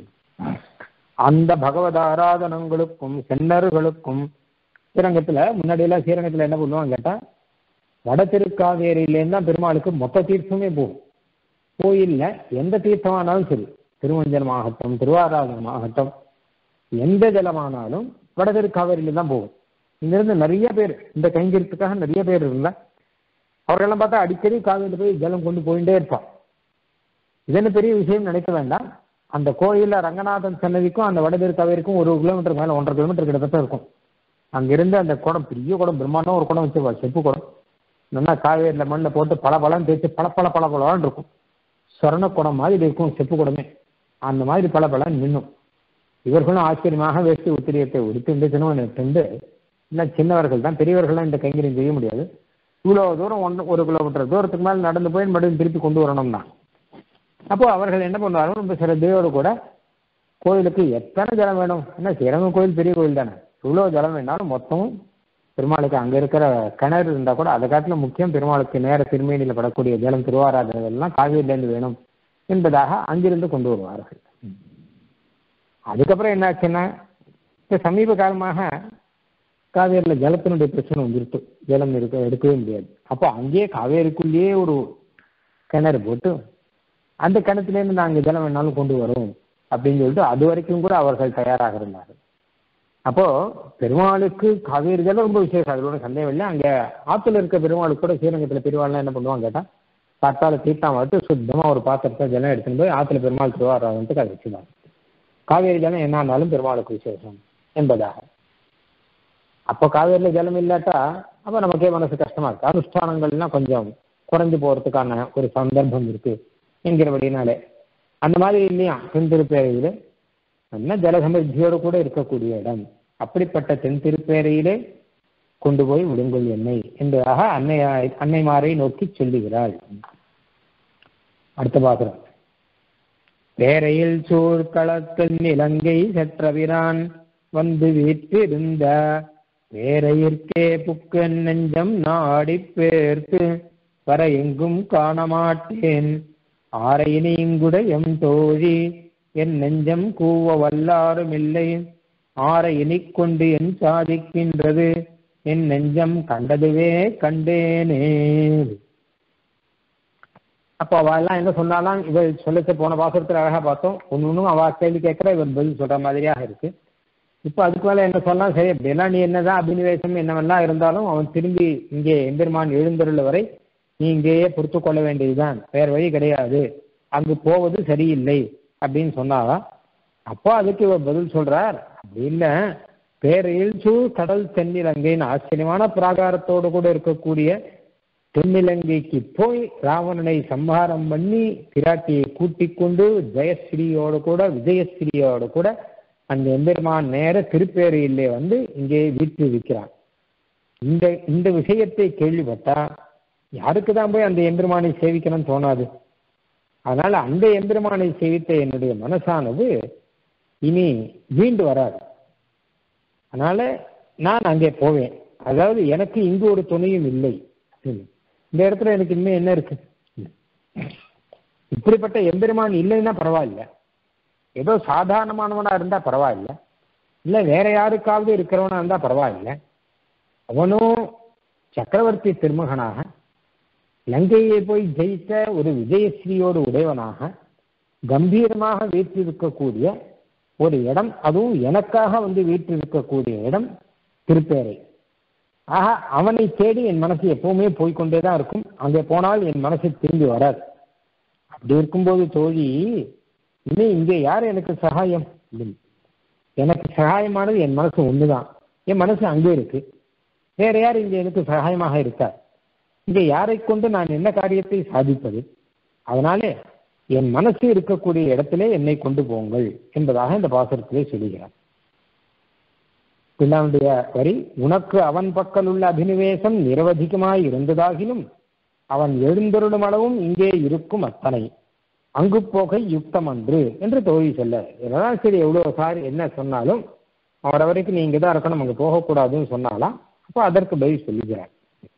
அந்த பகவத் ஆராதனங்களுக்கும் சென்னர்களுக்கும் ஸ்ரீரங்கத்துல முன்னாடியெல்லாம் ஸ்ரீரங்கத்துல என்ன பண்ணுவாங்க கேட்டா, வட திருக்காவேரியிலேருந்து தான் பெருமாளுக்கு மொத்த தீர்த்தமே போகும். கோயில்ல எந்த தீர்த்தமானாலும் சரி, திருமஞ்சனமாகட்டும் திருவாராதனமாகட்டும் எந்த ஜலமானாலும் வட திருக்காவேரியில தான் போகும். இங்கிருந்து நிறைய பேர் இந்த கைங்கரியத்துக்காக நிறைய பேர் இருந்தா அவர்களெல்லாம் பார்த்தா அடிக்கடி காவேரியில் போய் ஜலம் கொண்டு போயிட்டே இருப்பான். இதென்ன பெரிய விஷயம் நினைக்க வேண்டாம். அந்த கோயில்ல ரங்கநாதன் சன்னதிக்கும் அந்த வடதிரு காவேரிக்கும் 1 கிலோமீட்டர் மேல 1.5 கிலோமீட்டர் கிட்டத்தட்ட இருக்கும். அங்கிருந்து அந்த குடம், பெரிய குடம், பிரம்மாண்டம் ஒரு குடம் வச்சிருப்பா, செப்பு குடம். நல்லா காவேரியில மண்ணில் போட்டு பல தேய்ச்சி பளபளன்னு இருக்கும். சொர்ண குடம் மாதிரி இருக்கும் செப்பு குடமே. அந்த மாதிரி பளபளன்னு நின்னும். இவர்களும் ஆச்சரியமாக வேஷ்டி உத்திரியத்தை உடுத்திண்டு திருமணத்திண்டு இல்லை சின்னவர்கள் தான், பெரியவர்கள்லாம் இந்த கைங்கரியம் செய்ய முடியாது. இவ்வளோ தூரம் 1 கிலோமீட்டர் தூரத்துக்கு மேலே நடந்து போய் மறுபடியும் திருப்பி கொண்டு வரணும்னா அப்போ அவர்கள் என்ன பண்ணுவாங்க, ரொம்ப சிரத்தையோடு கூட கோயிலுக்கு எத்தனை ஜலம் வேணும், ஏன்னா ஸ்ரீரங்கம் கோயில் பெரிய கோயில் தானே, இவ்வளோ ஜலம் வேணாலும் மொத்தமும் பெருமாளுக்கு அங்கே இருக்கிற கிணறு இருந்தால் கூட அதை காட்டிலும் முக்கியம் பெருமாளுக்கு நேர திருமேனியில் படக்கூடிய ஜலம் திருவாராதனெல்லாம் காவேரியிலேருந்து வேணும் என்பதாக அங்கிருந்து கொண்டு வருவார்கள். அதுக்கப்புறம் என்னாச்சுன்னா இப்போ சமீப காலமாக காவேரியில் ஜலத்தினுடைய பிரச்சனை வந்துருட்டு, ஜலம் எடுக்கவே முடியாது. அப்போ அங்கேயே காவேரிக்குள்ளேயே ஒரு கிணறு போட்டு அந்த கிணத்துலேருந்து நாங்கள் ஜலம் வேணாலும் கொண்டு வரோம் அப்படின்னு சொல்லிட்டு அது வரைக்கும் கூட அவர்கள் தயாராக இருந்தார்கள். அப்போ பெருமாளுக்கு காவேரி ஜலம் ரொம்ப விசேஷம், அதோட சந்தேகம் இல்லை. அங்கே ஆற்றுல இருக்க பெருமாளுக்கு கூட ஸ்ரீரங்கத்தில் பெருமாள்லாம் என்ன பண்ணுவாங்க கேட்டால் காத்தால தீர்த்தம் வாட்டு சுத்தமாக ஒரு பாத்திரத்தை ஜலம் எடுத்துன்னு போய் ஆற்றுல பெருமாள் திருவாராதனத்துக்கு அதை வச்சுருவாங்க. காவேரி ஜலம் என்ன ஆனாலும் பெருமாளுக்கு விசேஷம் என்பதாக. அப்போ காவேரியில் ஜலம் இல்லாட்டா அப்போ நமக்கே மனசு கஷ்டமா இருக்கு, அனுஷ்டானங்கள்லாம் கொஞ்சம் குறைஞ்சு போகிறதுக்கான ஒரு சந்தர்ப்பம் இருக்கு என்கிறபடினாலே அந்த மாதிரி இல்லையா தென் திருப்பேரையிலே நல்ல ஜலசமர்த்தியோடு கூட இருக்கக்கூடிய இடம். அப்படிப்பட்ட தென் திருப்பேரையிலே கொண்டு போய் விடுங்கள் என்னை என்பதாக அன்னைமாரை நோக்கி சொல்லுகிறாள். அடுத்த பாத்திரம். பேரையில் சூழ்களத்தில் இலங்கை செற்றவிரான் வந்து வீற்றிருந்த வேரையிற்கே புக்கு நெஞ்சம் நாடி பேர்த்து வர எங்கும் காணமாட்டேன் ஆரையினீங்குட எம் தோழி என் நெஞ்சம் கூவ வல்லாரும் இல்லை ஆரை இனிக்கொண்டு என் சாதிக்கின்றது என் நெஞ்சம் கண்டதுவே கண்டேனே. அப்போ அவெல்லாம் என்ன சொன்னாலாம் இவள் சொல்லிச்சு போன பாசத்தில் அழகா பார்த்தோம். ஒன்றும் அவ கேள்வி கேட்குற இவர் பதில் சொல்ற மாதிரியாக இருக்கு. இப்போ அதுக்கு மேலே என்ன சொல்லலாம், சரி அப்படியெல்லாம் நீ என்னதான் அபினிவேசம் என்னவெல்லாம் இருந்தாலும் அவன் திரும்பி இங்கே எம்பெருமான் எழுந்தருள் வரை நீ இங்கேயே பொறுத்து கொள்ள வேண்டியதுதான், வேற வழி கிடையாது, அங்கு போவது சரியில்லை அப்படின்னு சொன்னாவா. அப்போ அதுக்கு இவர் பதில் சொல்றார், அப்படி இல்லை, பேரையில் கடல் தென்னிலங்கைன்னு ஆச்சரியமான பிராகாரத்தோடு கூட இருக்கக்கூடிய தென்னிலங்கைக்கு போய் ராவணனை சம்ஹாரம் பண்ணி பிராட்டியை கூட்டிக் கொண்டு ஜெயஸ்ரீயோடு கூட விஜயஸ்ரீயோடு கூட அந்த எம்பெருமான் நேர திருப்பேரையிலே வந்து இங்கே வீற்றிருக்கிறான். இந்த விஷயத்தை கேள்விப்பட்டா யாருக்கு தான் போய் அந்த எம்பெருமானை சேவிக்கணும்னு தோணாது. அதனால அந்த எம்பெருமானை சேவித்த என்னுடைய மனசானது இனி மீண்டு வராது. அதனால நான் அங்கே போவேன். அதாவது எனக்கு இங்கு ஒரு துணையும் இல்லை, இந்த இடத்துல எனக்கு இனிமே என்ன இருக்கு, இப்படிப்பட்ட எம்பெருமான் இல்லைன்னா பரவாயில்ல, ஏதோ சாதாரணமானவனா இருந்தா பரவாயில்ல, இல்லை வேற யாருக்காவது இருக்கிறவனா இருந்தா பரவாயில்ல, அவனும் சக்கரவர்த்தி திருமகனாக லங்கையை போய் ஜெயித்த ஒரு விஜயஸ்ரீயோடு உடையவனாக கம்பீரமாக வீற்றிருக்கக்கூடிய ஒரு இடம், அதுவும் எனக்காக வந்து வீற்றிருக்கக்கூடிய இடம் திருப்பேரை. ஆக அவனை தேடி என் மனசு எப்பவுமே போய்கொண்டே தான் இருக்கும். அங்கே போனால் என் மனசு திரும்பி வராது. அப்படி இருக்கும்போது தோழி, இன்னும் இங்கே யார் எனக்கு சகாயம்? எனக்கு சகாயமானது என் மனசு ஒண்ணுதான். என் மனசு அங்கே இருக்கு, வேற யார் இங்கே எனக்கு சகாயமாக இருக்கார்? இங்கே யாரை கொண்டு நான் என்ன காரியத்தை சாதிப்பது? அதனாலே என் மனசு இருக்கக்கூடிய இடத்திலே என்னை கொண்டு போங்கள் என்பதாக இந்த பாசுரத்திலே சொல்லுகிறார். பின்னாவுடைய வரி, உனக்கு அவன் பக்கல் உள்ள அபினிவேசம் நிரவதிகமாய் இருந்ததாகிலும் அவன் எழுந்தருளும் அளவும் இங்கே இருக்கும் அத்தனை அங்கு போகை யுக்தம் அன்று என்று தோழி சொல்ல. இதெல்லாம் சரி, எவ்வளோ சாரி என்ன சொன்னாலும் அவரை வரைக்கும் நீ இங்கே தான் இருக்கணும், அங்கே போகக்கூடாதுன்னு சொன்னாலாம். அப்போ அதற்கு பதில் சொல்லுகிறார்.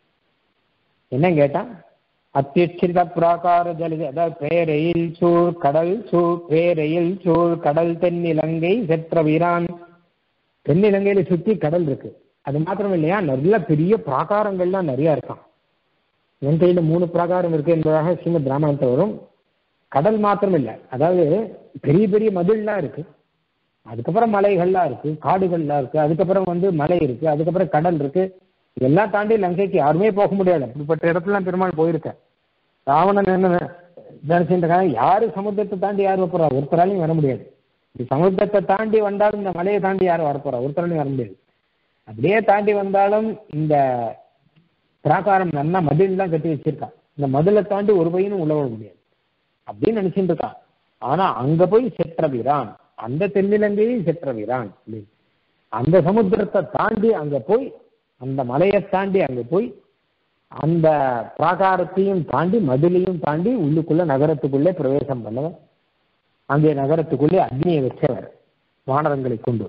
என்ன கேட்டா, அத்தியட்சித பிராகார ஜலித, அதாவது பேரையில் சூழ் கடல் பேரையில் சூழ் கடல் தென்னிலங்கை செற்ற வீரான். தென்னிலங்கையில சுற்றி கடல் இருக்கு. அது மாத்திரம் இல்லையா, நல்ல பெரிய பிராகாரங்கள்லாம் நிறைய இருக்கான். இலங்கையில 3 பிராகாரம் இருக்கு என்பதாக ஸ்ரீமத் ராமாயணத்தில் வரும். கடல் மாத்திரம் இல்லை, அதாவது பெரிய பெரிய மதில்லாம் இருக்கு, அதுக்கப்புறம் மலைகள்லாம் இருக்கு, காடுகள்லாம் இருக்கு, அதுக்கப்புறம் மலை இருக்கு, அதுக்கப்புறம் கடல் இருக்கு. இதெல்லாம் தாண்டி லங்கைக்கு யாருமே போக முடியாது. அப்படிப்பட்ட இடத்துலாம் பெருமாள் போயிருக்க. ராவணன் என்ன நினைச்சிருக்காங்க, யாரு சமுத்திரத்தை தாண்டி யார் வரப்போறா? ஒருத்தராலையும் வர முடியாது. சமுத்திரத்தை தாண்டி வந்தாலும் இந்த மலையை தாண்டி யாரும் வரப்போறா? ஒருத்தராலையும் வர முடியாது. அப்படியே தாண்டி வந்தாலும் இந்த பிராகாரம் நல்லா மதில் கட்டி வச்சிருக்கான். இந்த மதிலை தாண்டி ஒரு பையனும் உள்ள வர முடியாது அப்படின்னு நினைச்சிட்டு இருக்கான். ஆனா அங்க போய் செற்றவீரான், அந்த தென்னிலங்கையை செற்றவீரான். அந்த சமுத்திரத்தை தாண்டி அங்க போய், அந்த மலையை தாண்டி அங்க போய், அந்த பிராகாரத்தையும் தாண்டி, மதிலையும் தாண்டி உள்ளுக்குள்ள நகரத்துக்குள்ளே பிரவேசம் பண்ணவர். அங்கே நகரத்துக்குள்ளே அக்னியை வச்சவர் வானரங்களை கொண்டு.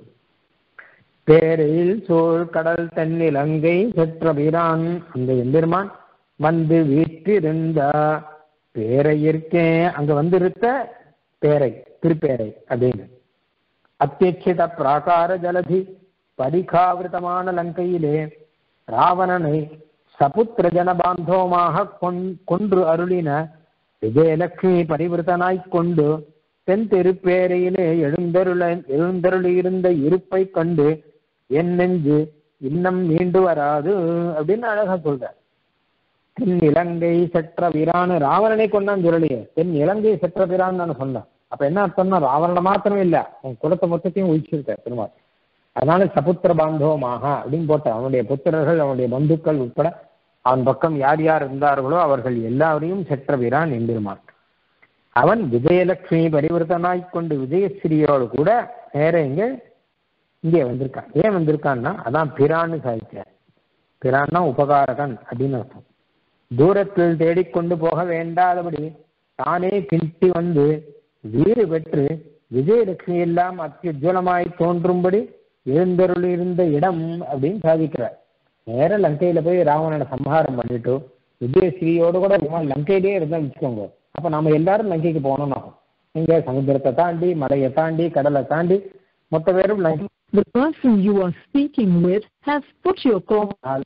பேரையில் சோழ் கடல் தென்னிலங்கை செற்ற வீரான், அந்த எம்பெருமான் வந்து வீற்றிருந்த பேரையிற்கே, அங்க வந்திருத்த பேரை, திருப்பேரை அப்படின்னு. அத்தியட்சித பிராகார ஜலதி பரிகாவிருத்தமான லங்கையிலே ராவணனை சபுத்திர ஜனபாந்தோமாக கொன்று அருளின விஜயலட்சுமி பரிவிருத்தனாய்க் கொண்டு தென் திருப்பேரையிலே எழுந்தருளியிருந்த இருப்பை கண்டு என் நெஞ்சு இன்னம் மீண்டு வராது அப்படின்னு அழகா சொல்றார். தென் இலங்கை செற்ற வீரான்னு ராவணனை கொண்டான்னு சொல்லலையே, தென் இலங்கை செற்ற வீரான்னு நான் சொன்னேன். அப்ப என்ன அர்த்தம்னா, ராவணனை மாத்திரம் இல்ல, அவன் குலத்தை மொத்தத்தையும் ஒழிச்சிருக்க பெருமாள். அதனால சபுத்திர பாந்தவமாக அப்படின்னு போட்ட அவனுடைய புத்திரர்கள், அவனுடைய பந்துக்கள் உட்பட அவன் பக்கம் யார் யார் இருந்தார்களோ அவர்கள் எல்லாரையும் செற்ற வீரான் எம்பெருமான். அவன் விஜயலட்சுமி பரிவர்த்தனாய்க் கொண்டு விஜயஸ்ரீயோடு கூட நேர இங்கே வந்திருக்கான். ஏன் வந்திருக்கான்னா, அதான் பிரான்னு சாதிச்சார். பிரான்னா உபகாரகன் அப்படின்னு அர்த்தம். தூரத்தில் தேடிக்கொண்டு போக வேண்டாதபடி தானே கிண்டி வந்து வீறு பெற்று விஜயலட்சுமி எல்லாம் அத்தியுஜ்வலமாய் தோன்றும்படி எழுந்தருளிருந்த இடம் அப்படின்னு சாதிக்கிறார். நேர லங்கையில போய் ராவணனை சம்ஹாரம் பண்ணிட்டு விஜயஸ்ரீயோடு கூட லங்கையிலே இருந்தா வச்சுக்கோங்க. அப்ப நாம எல்லாரும் லங்கைக்கு போகணும். ஆகும் இங்க சமுத்திரத்தை தாண்டி, மலையை தாண்டி, கடலை தாண்டி மொத்த பேரும் லங்கை. The person you are speaking with has put your call.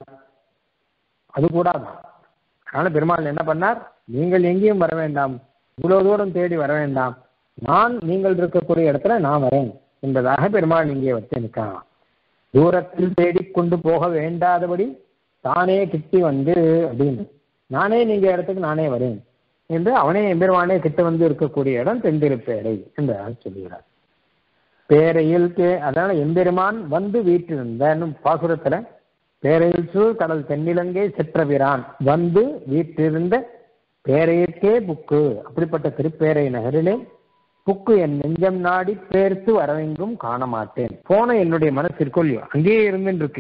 அது கூடாது. அதனால பெருமாள் என்ன பண்ணார், நீங்கள் எங்கேயும் வர வேண்டாம், இவ்வளவு தூரம் தேடி வர வேண்டாம், நான் நீங்கள் இருக்கக்கூடிய இடத்துல நான் வரேன் என்பதாக பெருமாள் இங்கே வச்சு நிற்கான். தூரத்தில் தேடிக்கொண்டு போக வேண்டாதபடி தானே கிட்டி வந்து அப்படின்னு, நானே நீங்க இடத்துக்கு நானே வரேன் என்று அவனே எம்பெருமானே கிட்ட வந்து இருக்கக்கூடிய இடம் தென்திருப்பேரை என்பதாக சொல்லுகிறார். பேரையில் அதனால எம்பெருமான் வந்து வீற்றிருந்த பாசுரத்துல பேரையில் சூழ் கடல் தென்னிலங்கை செற்றவிரான் வந்து வீற்றிருந்த பேரையிற்கே புக்கு, அப்படிப்பட்ட திருப்பேரை நகரிலே புக்கு என் நெஞ்சம் நாடி பேர்த்து வரவெங்கும் காண மாட்டேன். போன என்னுடைய மனசு இருக்கொல்லையோ அங்கேயே இருந்துன்னு இருக்கு.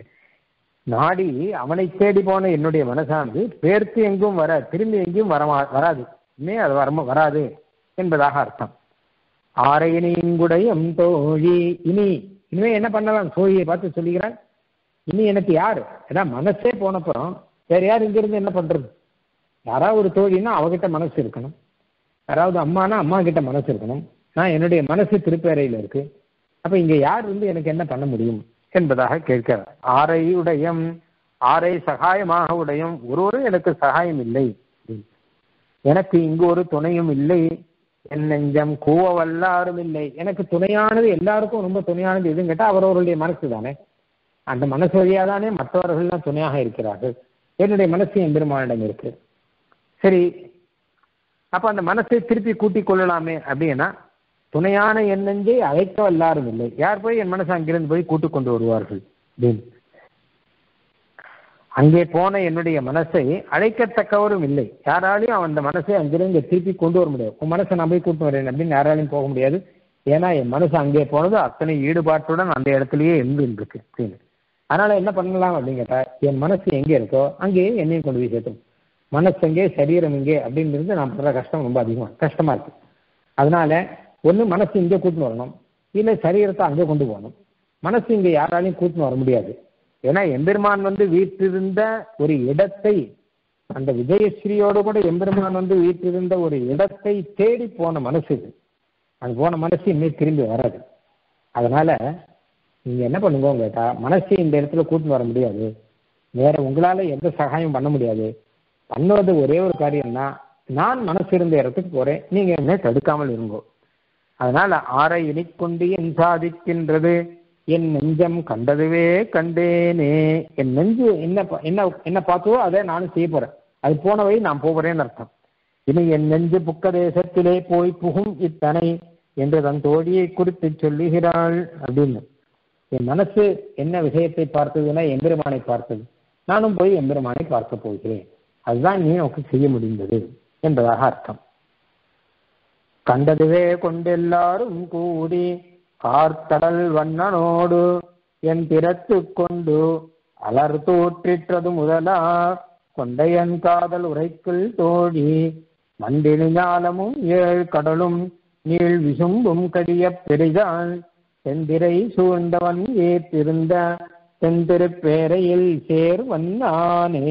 நாடி அவனை தேடி போன என்னுடைய மனசானது பேர்த்து எங்கும் திரும்பி எங்கேயும் வராது, இனிமே அது வராது என்பதாக அர்த்தம். ஆரையினிங்குடையம் தோழி, இனிமே என்ன பண்ணலாம், சோழியை பார்த்து சொல்லுகிறான். இனி எனக்கு யாரு, ஏன்னா மனசே போனப்புறம் வேற யார் இங்கிருந்து என்ன பண்றது? யாராவது ஒரு தோழின்னா அவகிட்ட மனசு இருக்கணும், யாராவது அம்மானா அம்மா கிட்ட மனசு இருக்கணும். நான் என்னுடைய மனசு திருப்பேரையில் இருக்கு, அப்ப இங்க யார் வந்து எனக்கு என்ன பண்ண முடியும் என்பதாக கேட்கிறார். ஆரை உடையம், ஆரை சகாயமாக உடையம், ஒருவரும் எனக்கு சகாயம் இல்லை, எனக்கு இங்கு ஒரு துணையும் இல்லை, என் நெஞ்சம் கூவ வல்லாரும் இல்லை. எனக்கு துணையானது, எல்லாருக்கும் ரொம்ப துணையானது எதுன்னு கேட்டா அவரவருடைய மனசு தானே. அந்த மனசு வழியாதானே மற்றவர்கள்லாம் துணையாக இருக்கிறார்கள். என்னுடைய மனசு எம்பெருமானிடம் இருக்கு. சரி, அப்ப அந்த மனசை திருப்பி கூட்டிக் கொள்ளலாமே அப்படின்னா, துணையான என் நெஞ்சை அழைக்க வல்லாரும் இல்லை, யார் போய் என் மனசை அங்கிருந்து போய் கூட்டிக் கொண்டு வருவார்கள் அப்படின்னு. அங்கே போன என்னுடைய மனசை அழைக்கத்தக்கவரும் இல்லை, யாராலையும் அந்த மனசை அங்கிருந்து திருப்பி கொண்டு வர முடியாது. உன் மனசை நான் போய் கூட்டு வரேன் அப்படின்னு யாராலையும் போக முடியாது. ஏன்னா என் மனசு அங்கே போனது அத்தனை ஈடுபாட்டுடன் அந்த இடத்துலயே இருக்கு அப்படின்னு. அதனால என்ன பண்ணலாம் அப்படின்னு கேட்டா, என் மனசு எங்கே இருக்கோ அங்கேயே என்னையும் கொண்டு போய் சேர்த்தோம். மனசு எங்கே, சரீரம் எங்கே அப்படின்றது நான் படுற கஷ்டம் ரொம்ப கஷ்டமா இருக்கு. அதனால ஒண்ணு மனசு இங்கே கூட்டின்னு வரணும், இல்லை சரீரத்தை அங்கே கொண்டு போகணும். மனசு இங்கே யாராலையும் கூட்டின்னு வர முடியாது. ஏன்னா எம்பெருமான் வந்து வீற்றிருந்த ஒரு இடத்தை, அந்த விஜயஸ்ரீயோடு கூட எம்பெருமான் வந்து வீற்றிருந்த ஒரு இடத்தை தேடி போன மனசு இது. அது போன மனசு இன்னும் திரும்பி வராது. அதனால நீங்க என்ன பண்ணுங்க கேட்டா, மனசு இந்த இடத்துல கூட்டின்னு வர முடியாது, வேற உங்களால எந்த சகாயம் பண்ண முடியாது. பண்ணுவது ஒரே ஒரு காரியம்னா, நான் மனசு இருந்த இடத்துக்கு போறேன், நீங்க என்ன தடுக்காமல் இருங்கோ. அதனால ஆரை இனிக்கொண்டு என் சாதிக்கின்றது, என் நெஞ்சம் கண்டதுவே கண்டேனே. என் நெஞ்சு என்ன பார்த்தோ அதை நானும் செய்ய போறேன், அது போன வழி நான் போகிறேன்னு அர்த்தம். இனி என் நெஞ்சு புக்க தேசத்திலே போய் புகும் இத்தனை என்று தன் தோழியை குறித்து சொல்லுகிறாள் அப்படின்னு. என் மனசு என்ன விஷயத்தை பார்த்ததுன்னா எம்பெருமானை பார்த்தது, நானும் போய் எம்பெருமானை பார்க்க போகிறேன், அதுதான் நீ நோக்கி செய்ய முடிந்தது என்பதாக அர்த்தம். கண்டதுவே கொண்டெல்லாரும் கூடி கார்த்தடல் வண்ணனோடு என் திறத்து கொண்டு அலர் தோற்றிற்றது முதலா கொண்டையன் காதல் உரைக்குள் தோழி மண்டினி ஞானமும் ஏழ் கடலும் நீள் விசும்பும் கடிய பெரிதான் செந்திரை சூழ்ந்தவன் ஏற்றிருந்த தென்திருப்பேரையில் சேர்வன்னானே.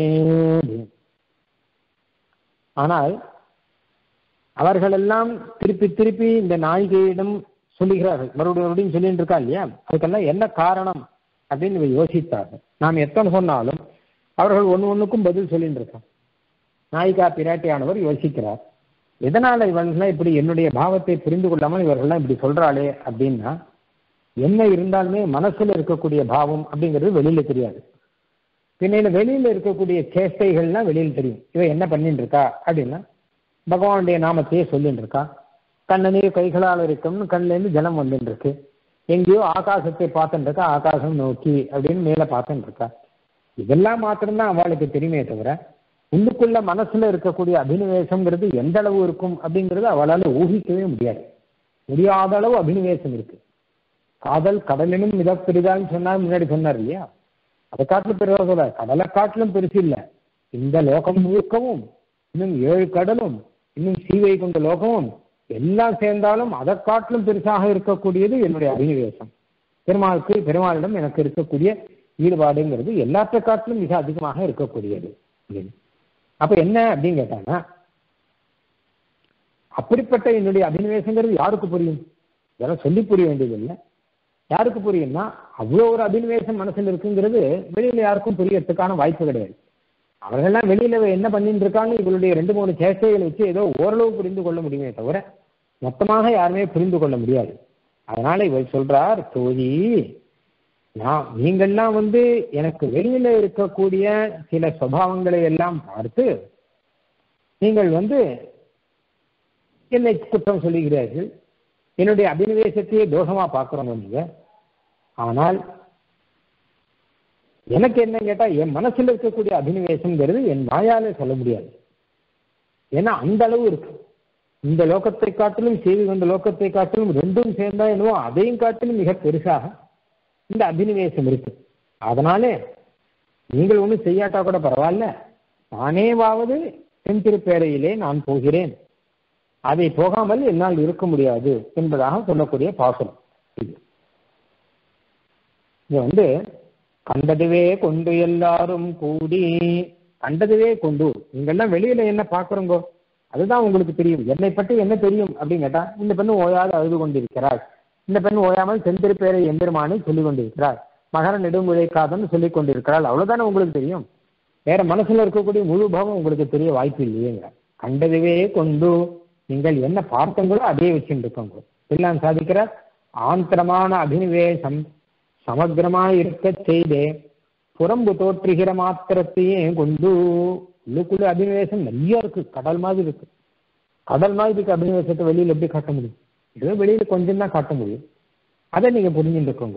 ஆனால் அவர்களெல்லாம் திருப்பி திருப்பி இந்த நாயிகையிடம் சொல்லுகிறார்கள், மறுபடியும் சொல்லிட்டு இருக்கா இல்லையா, அதுக்கெல்லாம் என்ன காரணம் அப்படின்னு யோசித்தார்கள். நாம் எத்தனை சொன்னாலும் அவர்கள் ஒன்றுக்கும் பதில் சொல்லிட்டு இருக்காங்க. நாயிகா பிராட்டியானவர் யோசிக்கிறார், எதனால இவர்கள்லாம் இப்படி என்னுடைய பாவத்தை புரிந்து கொள்ளாமல் இவர்கள்லாம் இப்படி சொல்றாளே அப்படின்னா, என்ன இருந்தாலுமே மனசுல இருக்கக்கூடிய பாவம் அப்படிங்கிறது வெளியில தெரியாது. பின்ன வெளியில இருக்கக்கூடிய சேஷ்டைகள்லாம் வெளியில் தெரியும். இவ என்ன பண்ணிட்டு இருக்கா அப்படின்னா, பகவானுடைய நாமத்தையே சொல்லிட்டு இருக்கா, கண்ணநீர் கைகளால் இருக்கும்னு கண்ணிலேருந்து ஜலம் வந்துட்டு இருக்கு, எங்கேயோ ஆகாசத்தை பார்த்துட்டு இருக்கா, ஆகாசம் நோக்கி அப்படின்னு மேல பார்த்துட்டு இருக்கா. இதெல்லாம் மாத்திரம்தான் அவளுக்கு தெரியுமே தவிர உள்ளுக்குள்ள மனசுல இருக்கக்கூடிய அபினிவேசம்ங்கிறது எந்த அளவு இருக்கும் அப்படிங்கிறது அவளால் ஊகிக்கவே முடியாது. முடியாத அளவு அபினிவேசம் இருக்கு. காதல் கடலினும் மிக பெரிதான்னு சொன்னார், முன்னாடி சொன்னார் இல்லையா, அதை காட்டிலும் பெருசாக சொல்ல, கடலை காட்டிலும் பெருசு இல்லை, இந்த லோகம் முழுக்கவும் இன்னும் 7 கடலும் இன்னும் சீவை கொண்ட லோகமும் எல்லாம் சேர்ந்தாலும் அதை காட்டிலும் பெருசாக இருக்கக்கூடியது என்னுடைய அபினிவேசம். பெருமாளிடம் எனக்கு இருக்கக்கூடிய ஈடுபாடுங்கிறது எல்லாத்த காட்டிலும் மிக அதிகமாக இருக்கக்கூடியது. அப்ப என்ன அப்படின்னு கேட்டாங்கன்னா, அப்படிப்பட்ட என்னுடைய அபினிவேசங்கிறது யாருக்கு புரியும்? இதெல்லாம் சொல்லி புரிய வேண்டியது இல்லை. யாருக்கு புரியும்னா, அவ்வளோ ஒரு அபினிவேசம் மனசில் இருக்குங்கிறது வெளியில யாருக்கும் புரியறதுக்கான வாய்ப்பு கிடையாது. அவர்கள்லாம் வெளியில என்ன பண்ணிட்டு இருக்கான்னு இவளுடைய 2-3 சேஷ்டைகளை வச்சு ஏதோ ஓரளவு புரிந்து கொள்ள முடியுமே தவிர மொத்தமாக யாருமே புரிந்து கொள்ள முடியாது. அதனால இவர் சொல்றார், தோழி, நீங்கள்லாம் எனக்கு வெளியில இருக்கக்கூடிய சில சுபாவங்களை எல்லாம் பார்த்து நீங்கள் என்னை குற்றம் சொல்லுகிறீர்கள், என்னுடைய அபினிவேசத்தையே தோஷமா பார்க்கிறோம் நீங்க. ஆனால் எனக்கு என்ன கேட்டா, என் மனசுல இருக்கக்கூடிய அபினிவேசம்ங்கிறது என் வாயால சொல்ல முடியாது. ஏன்னா அந்த அளவு இருக்கு. இந்த லோகத்தை காட்டிலும் செய்தி கொண்ட லோகத்தை காட்டிலும் ரெண்டும் சேர்ந்தா என்னவோ அதையும் காட்டிலும் மிக பெருசாக இந்த அபினிவேசம் இருக்கு. அதனாலே நீங்கள் ஒன்றும் செய்யாட்டா கூட பரவாயில்ல, நானேவாவது தென்திருப்பேரையிலே நான் போகிறேன், அதை போகாமல் என்னால் இருக்க முடியாது என்பதாக சொல்லக்கூடிய பாசுரம் இது. கண்டதுவே கொண்டு எல்லாரும் கூடி, கண்டதுவே கொண்டு, நீங்கள்லாம் வெளியில என்ன பார்க்குறோங்கோ அதுதான் உங்களுக்கு தெரியும். என்னை பற்றி என்ன தெரியும் அப்படின்னு கேட்டா, இந்த பெண்ணு ஓயாது அழுது கொண்டிருக்கிறார், இந்த பெண் ஓயாமல் தென்திருப்பேரை எம்பெருமானை சொல்லிக் கொண்டிருக்கிறார், மகர நெடுமுழைக்காதன்னு சொல்லிக் கொண்டிருக்கிறாள், அவ்வளவுதானே உங்களுக்கு தெரியும். வேற மனசுல இருக்கக்கூடிய முழு பாவம் உங்களுக்கு தெரிய வாய்ப்பு இல்லையேங்க. கண்டதுவே கொண்டு நீங்கள் என்ன பார்த்தங்களோ அதே வச்சுட்டு இருக்கோங்க. எல்லாம் சாதிக்கிறார், ஆந்திரமான அபினிவேசம் சமக்கிரமாய் இருக்க செய்தே புறம்பு தோற்றுகிற மாத்திரத்தையே கொண்டு. உள்ளுக்குள்ள அபினிவேசம் நிறைய இருக்கு, கடல் மாதிரி இருக்கு. கடல் மாதிரி இருக்கு அபினிவேசத்தை வெளியில் எப்படி காட்ட முடியும்? ஏதோ வெளியில கொஞ்சம் தான் காட்ட முடியும். அதை நீங்க புரிஞ்சுட்டு இருக்கோங்க.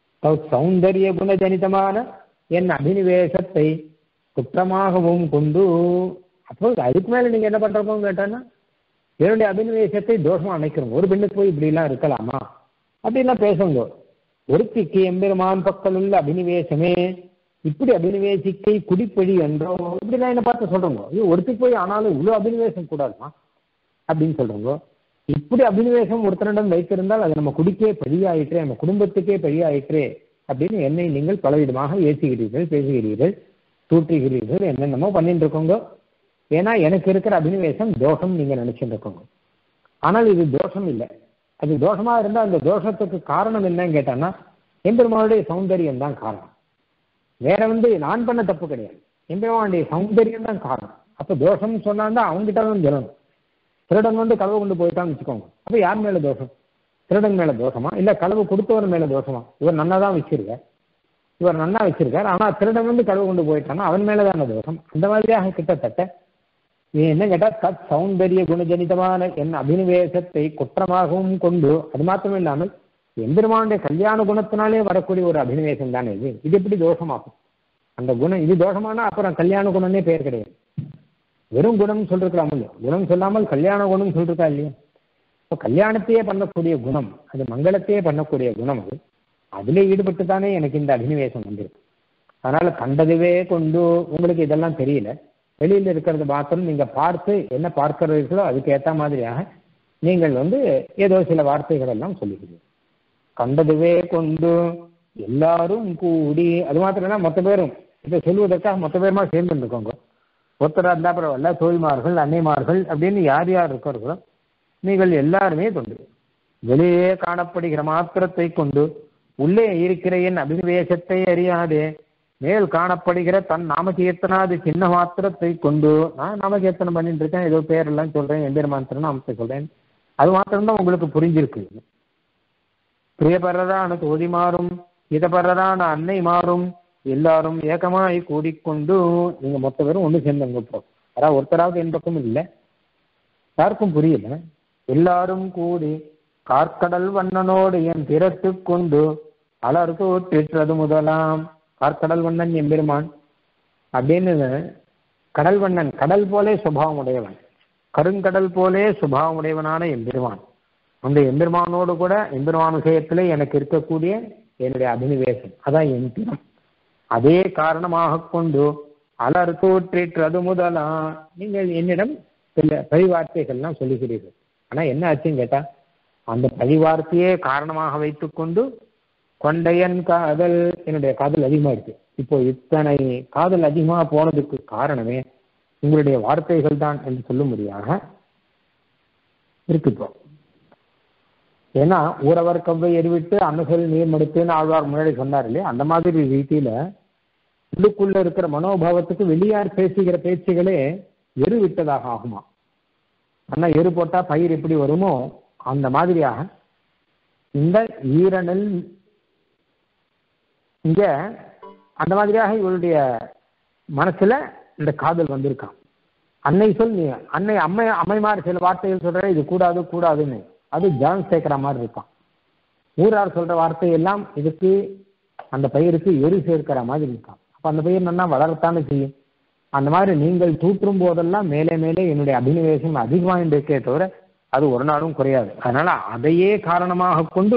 சௌந்தரிய குணஜனிதமான என் அபினிவேசத்தை குற்றமாகவும் கொண்டு. அப்போ அதுக்கு மேல நீங்க என்ன பண்றோம் கேட்டான்னா, என்னுடைய அபினிவேசத்தை தோஷமா அமைக்கிறோம். ஒரு பெண்ணுக்கு போய் இப்படி எல்லாம் இருக்கலாமா அப்படின்லாம் பேசுங்க. ஒருத்திக்கு எம்பெருமான் பக்கம் உள்ள அபினிவேசமே இப்படி அபினிவேசிக்கை குடிப்பழி என்றோ இப்படிலாம் என்ன பார்த்து சொல்றோங்க. ஒருத்திக்கு போய் ஆனாலும் இவ்வளவு அபினிவேசம் கூடாதுமா அப்படின்னு சொல்றோங்க. இப்படி அபினிவேசம் ஒருத்தரிடம் வைத்திருந்தால் அது நம்ம குடிக்கே பழியாயிற்றே, நம்ம குடும்பத்துக்கே பழியாயிற்றே அப்படின்னு என்னை நீங்கள் பலவிதமாக ஏற்றுகிறீர்கள், பேசுகிறீர்கள், தூற்றுகிறீர்கள், என்னென்னமோ பண்ணிட்டு இருக்கோங்க. ஏன்னா எனக்கு இருக்கிற அபினிவேசம் தோஷம் நீங்க நினைச்சுட்டு இருக்கோங்க. ஆனால் இது தோஷம் இல்லை. அது தோஷமா இருந்தால் அந்த தோஷத்துக்கு காரணம் என்னன்னு கேட்டான்னா, எம்பெருமானுடைய சௌந்தரியம் தான் காரணம். வேற நான் பண்ண தப்பு கிடையாது, எம்பெருமானுடைய சௌந்தரியம் தான் காரணம். அப்ப தோஷம் சொன்னா அவங்ககிட்ட தான் சொல்லணும். திருடன் களவு கொண்டு போயிட்டான்னு வச்சுக்கோங்க, அப்ப யார் மேல தோஷம்? திருடன் மேல தோஷமா இல்ல களவு கொடுத்தவர் மேல தோஷமா? இவர் நன்னா தான் வச்சிருக்கார், இவர் நன்னா வச்சிருக்கார், ஆனா திருடன் களவு கொண்டு போயிட்டான்னா அவன் மேலதான தோஷம். அந்த மாதிரியாக கிட்டத்தட்ட என்ன கேட்டா, தத் சௌந்தரிய குணஜனிதமான என் அபினிவேசத்தை குற்றமாகவும் கொண்டு, அது மாத்திரம் இல்லாமல் எம்பெருமானுடைய கல்யாண குணத்தினாலே வரக்கூடிய ஒரு அபினிவேசம் தானே இது. இது எப்படி தோஷமாகும்? அந்த குணம் இது தோஷமானா அப்புறம் கல்யாண குணம்னே பெயர் கிடையாது. வெறும் குணம் சொல்லிருக்கலாம் இல்லையா, குணம் சொல்லாமல் கல்யாண குணம் சொல்லிருக்கா இல்லையா. இப்போ கல்யாணத்தையே பண்ணக்கூடிய குணம், அது மங்களத்தையே பண்ணக்கூடிய குணம். அது அதிலே ஈடுபட்டு தானே எனக்கு இந்த அபினிவேசம் வந்திருக்கு. அதனால கண்டதுவே கொண்டு உங்களுக்கு இதெல்லாம் தெரியல, வெளியில இருக்கிறது மாத்திரம் நீங்க பார்த்து என்ன பார்க்கிறீர்களோ அதுக்கு ஏற்ற மாதிரியாக நீங்கள் ஏதோ சில வார்த்தைகள் எல்லாம் சொல்லுகிறீர்கள். கண்டதுவே கொண்டு எல்லாரும் கூடி, அது மாத்திரம்னா மொத்த பேரும் இதை சொல்லுவதற்காக மொத்த பேருமா சேர்ந்து இருக்கோங்க. ஒருத்தராக இருந்தா பரவாயில்ல, தோழிமார்கள் அன்னைமார்கள் அப்படின்னு யார் யார் இருக்கிறார்களோ நீங்கள் எல்லாருமே கொண்டு வெளியே காணப்படுகிற மாத்திரத்தை கொண்டு உள்ளே இருக்கிற என் அபினிவேசத்தை அறியாதே மேல் காணப்படுகிற தன் நாமகீர்த்தனாது சின்ன மாத்திரத்தை கொண்டு, நான் நாமகீர்த்தனம் பண்ணிட்டு இருக்கேன், ஏதோ பேரெல்லாம் சொல்றேன், எம்பெருமான் நாமத்தை சொல்றேன், அது மாத்திரம்தான் உங்களுக்கு புரிஞ்சிருக்கு. பிரியபரரான தோழி மாறும் இதபரரான அன்னை மாறும் எல்லாரும் ஏகமாய் கூடிக்கொண்டு, நீங்க மொத்த பேரும் ஒன்று சேர்ந்தவங்க. இப்போ யாராவது ஒருத்தராவது என் பக்கம் இல்லை, யாருக்கும் புரியல. எல்லாரும் கூடி கார்க்கடல் வண்ணனோடு என் திறத்து கொண்டு அலர் தோற்றிற்றது முதலாம். கார்க்கடல் வண்ணன் எம்பெருமான் அப்படின்னு, கடல் வண்ணன் கடல் போலே சுபாவம் உடையவன், கருங்கடல் போலே சுபாவம் உடையவனான எம்பெருமான். அந்த எம்பெருமானோடு கூட எம்பெருமான் விஷயத்திலே எனக்கு இருக்கக்கூடிய என்னுடைய அபினிவேசம் அதான் என் தினம். அதே காரணமாக கொண்டு அலர் தோற்றிற்றது முதலாம். நீங்கள் என்னிடம் சில பழிவார்த்தைகள்லாம் சொல்லுகிறீர்கள். ஆனா என்ன ஆச்சுன்னு கேட்டா, அந்த பழிவார்த்தையே காரணமாக வைத்துக்கொண்டு கொண்டையன் காதல், என்னுடைய காதல் அதிகமா இருக்கு. இப்போ இத்தனை காதல் அதிகமாக போனதுக்கு காரணமே உங்களுடைய வார்த்தைகள் தான் என்று சொல்லும்படியாக இருக்கு. இப்போ ஏன்னா ஊரவர் கவ்வை எரிவிட்டு அணுகல் நீர் மடுத்துன்னு ஆழ்வார் முன்னாடி சொன்னார் இல்லையா, அந்த மாதிரி ரீதியில உள்ளுக்குள்ள இருக்கிற மனோபாவத்துக்கு வெளியார் பேசுகிற பேச்சுகளே எரு விட்டதாக ஆகுமா. ஆனா எரு போட்டா பயிர் எப்படி வருமோ அந்த மாதிரியாக இந்த ஈரணில் இங்க அந்த மாதிரியாக இவருடைய மனசுல இந்த காதல் வந்திருக்கான். அன்னை சொல், நீ அன்னை அம்மைமார் சில வார்த்தைகள் சொல்ற இது கூடாது கூடாதுன்னு, அது ஜான் சேர்க்கிற மாதிரி இருக்கான். ஊரார் சொல்ற வார்த்தையெல்லாம் இதுக்கு அந்த பயிருக்கு எரு சேர்க்கிற மாதிரி இருக்கான். அப்ப அந்த பயிர் நல்லா வளரத்தானே செய்யும். அந்த மாதிரி நீங்கள் தூற்றும் போதெல்லாம் மேலே மேலே என்னுடைய அபினிவேசம் அதிகமாக இருக்கே தவிர அது ஒரு நாளும் குறையாது. அதனால அதையே காரணமாக கொண்டு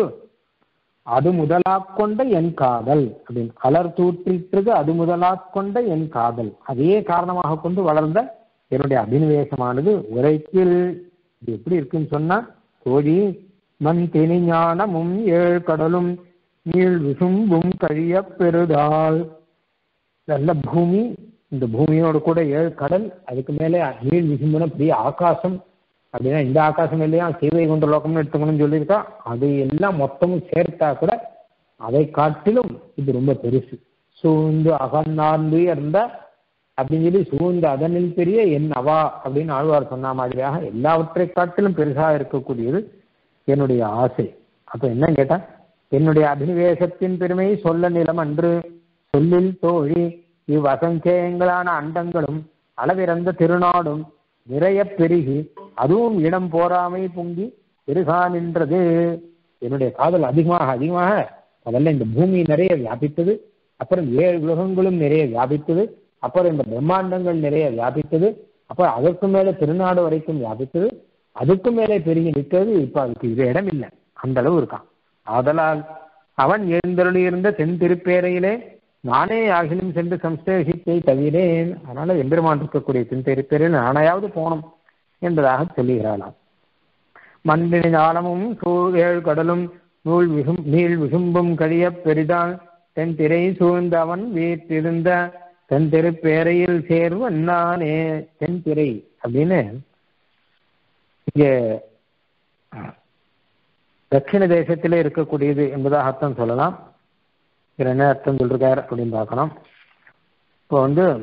அது முதலாக்கொண்ட என் காதல் அப்படின்னு அலர் தூற்றிற்றது, அது முதலாக்கொண்ட என் காதல் அதையே காரணமாக கொண்டு வளர்ந்த என்னுடைய அபினிவேசமானது உரைக்கில் இது எப்படி இருக்குன்னு சொன்னா, கோழி மண் திணி ஞானமும் ஏழு கடலும் நீள் விசும்பும் கழிய பெருதாள். நல்ல பூமி, இந்த பூமியோடு கூட 7 கடல், அதுக்கு மேலே நீள் விசும்புன பெரிய ஆகாசம். அப்படின்னா இந்த ஆகாசம் இல்லையா சீவை கொண்ட லோகம்னு எடுத்துக்கணும்னு சொல்லியிருக்கா, அது எல்லாம் மொத்தமும் சேர்த்தா கூட அதை காட்டிலும் இது ரொம்ப பெருசு. சூழ்ந்து அகநார்ந்து இருந்த அப்படின்னு சொல்லி சூழ்ந்து அதனில் பெரிய என் அவா அப்படின்னு ஆழ்வார் சொன்ன மாதிரியாக எல்லாவற்றை காட்டிலும் பெருசாக இருக்கக்கூடியது என்னுடைய ஆசை. அப்ப என்ன கேட்டா, என்னுடைய அபினிவேசத்தின் பெருமை சொல்ல நிலம் அன்று சொல்லில் தோழி இவ்வசங்கேயங்களான அண்டங்களும் அளவிறந்த திருநாடும் நிறைய பெருகி அதுவும் இடம் போராமை பொங்கி பெருகா நின்றது. என்னுடைய காதல் அதிகமாக அதிகமாக முதல்ல இந்த பூமி நிறைய வியாபித்தது, அப்புறம் 7 உலகங்களும் நிறைய வியாபித்தது, அப்புறம் இந்த பிரம்மாண்டங்கள் நிறைய வியாபித்தது, அப்புறம் அதற்கு மேலே திருநாடு வரைக்கும் வியாபித்தது, அதுக்கும் மேலே பெருகி நிற்கிறது. இப்ப அதுக்கு இது இடம் இல்லை, அந்த அளவு இருக்கான். ஆதலால் அவன் எழுந்தருளியிருந்த தென் திருப்பேரையிலே நானே ஆகிலும் சென்று சம்சேஷித்தை தவிரேன். அதனால எம்பெருமான் இருக்கக்கூடிய தென் திருப்பேரையில் நானையாவது போனோம் என்பதாக சொல்லுகிறாளாம். மண்ணினி ஞானமும் 7 கடலும் நீள் விசும்பும் கழிய பெரிதான் தென் திரை சூழ்ந்த அவன் வீட்டிருந்த தென் திருப்பேரையில் சேர்வன் நானே. தென் திரை அப்படின்னு இங்கே தட்சிண தேசத்திலே இருக்கக்கூடியது என்பதாக அர்த்தம் சொல்லலாம். என்ன அர்த்தம் சொல்றார் அப்படின்னு பார்க்கணும். இப்போ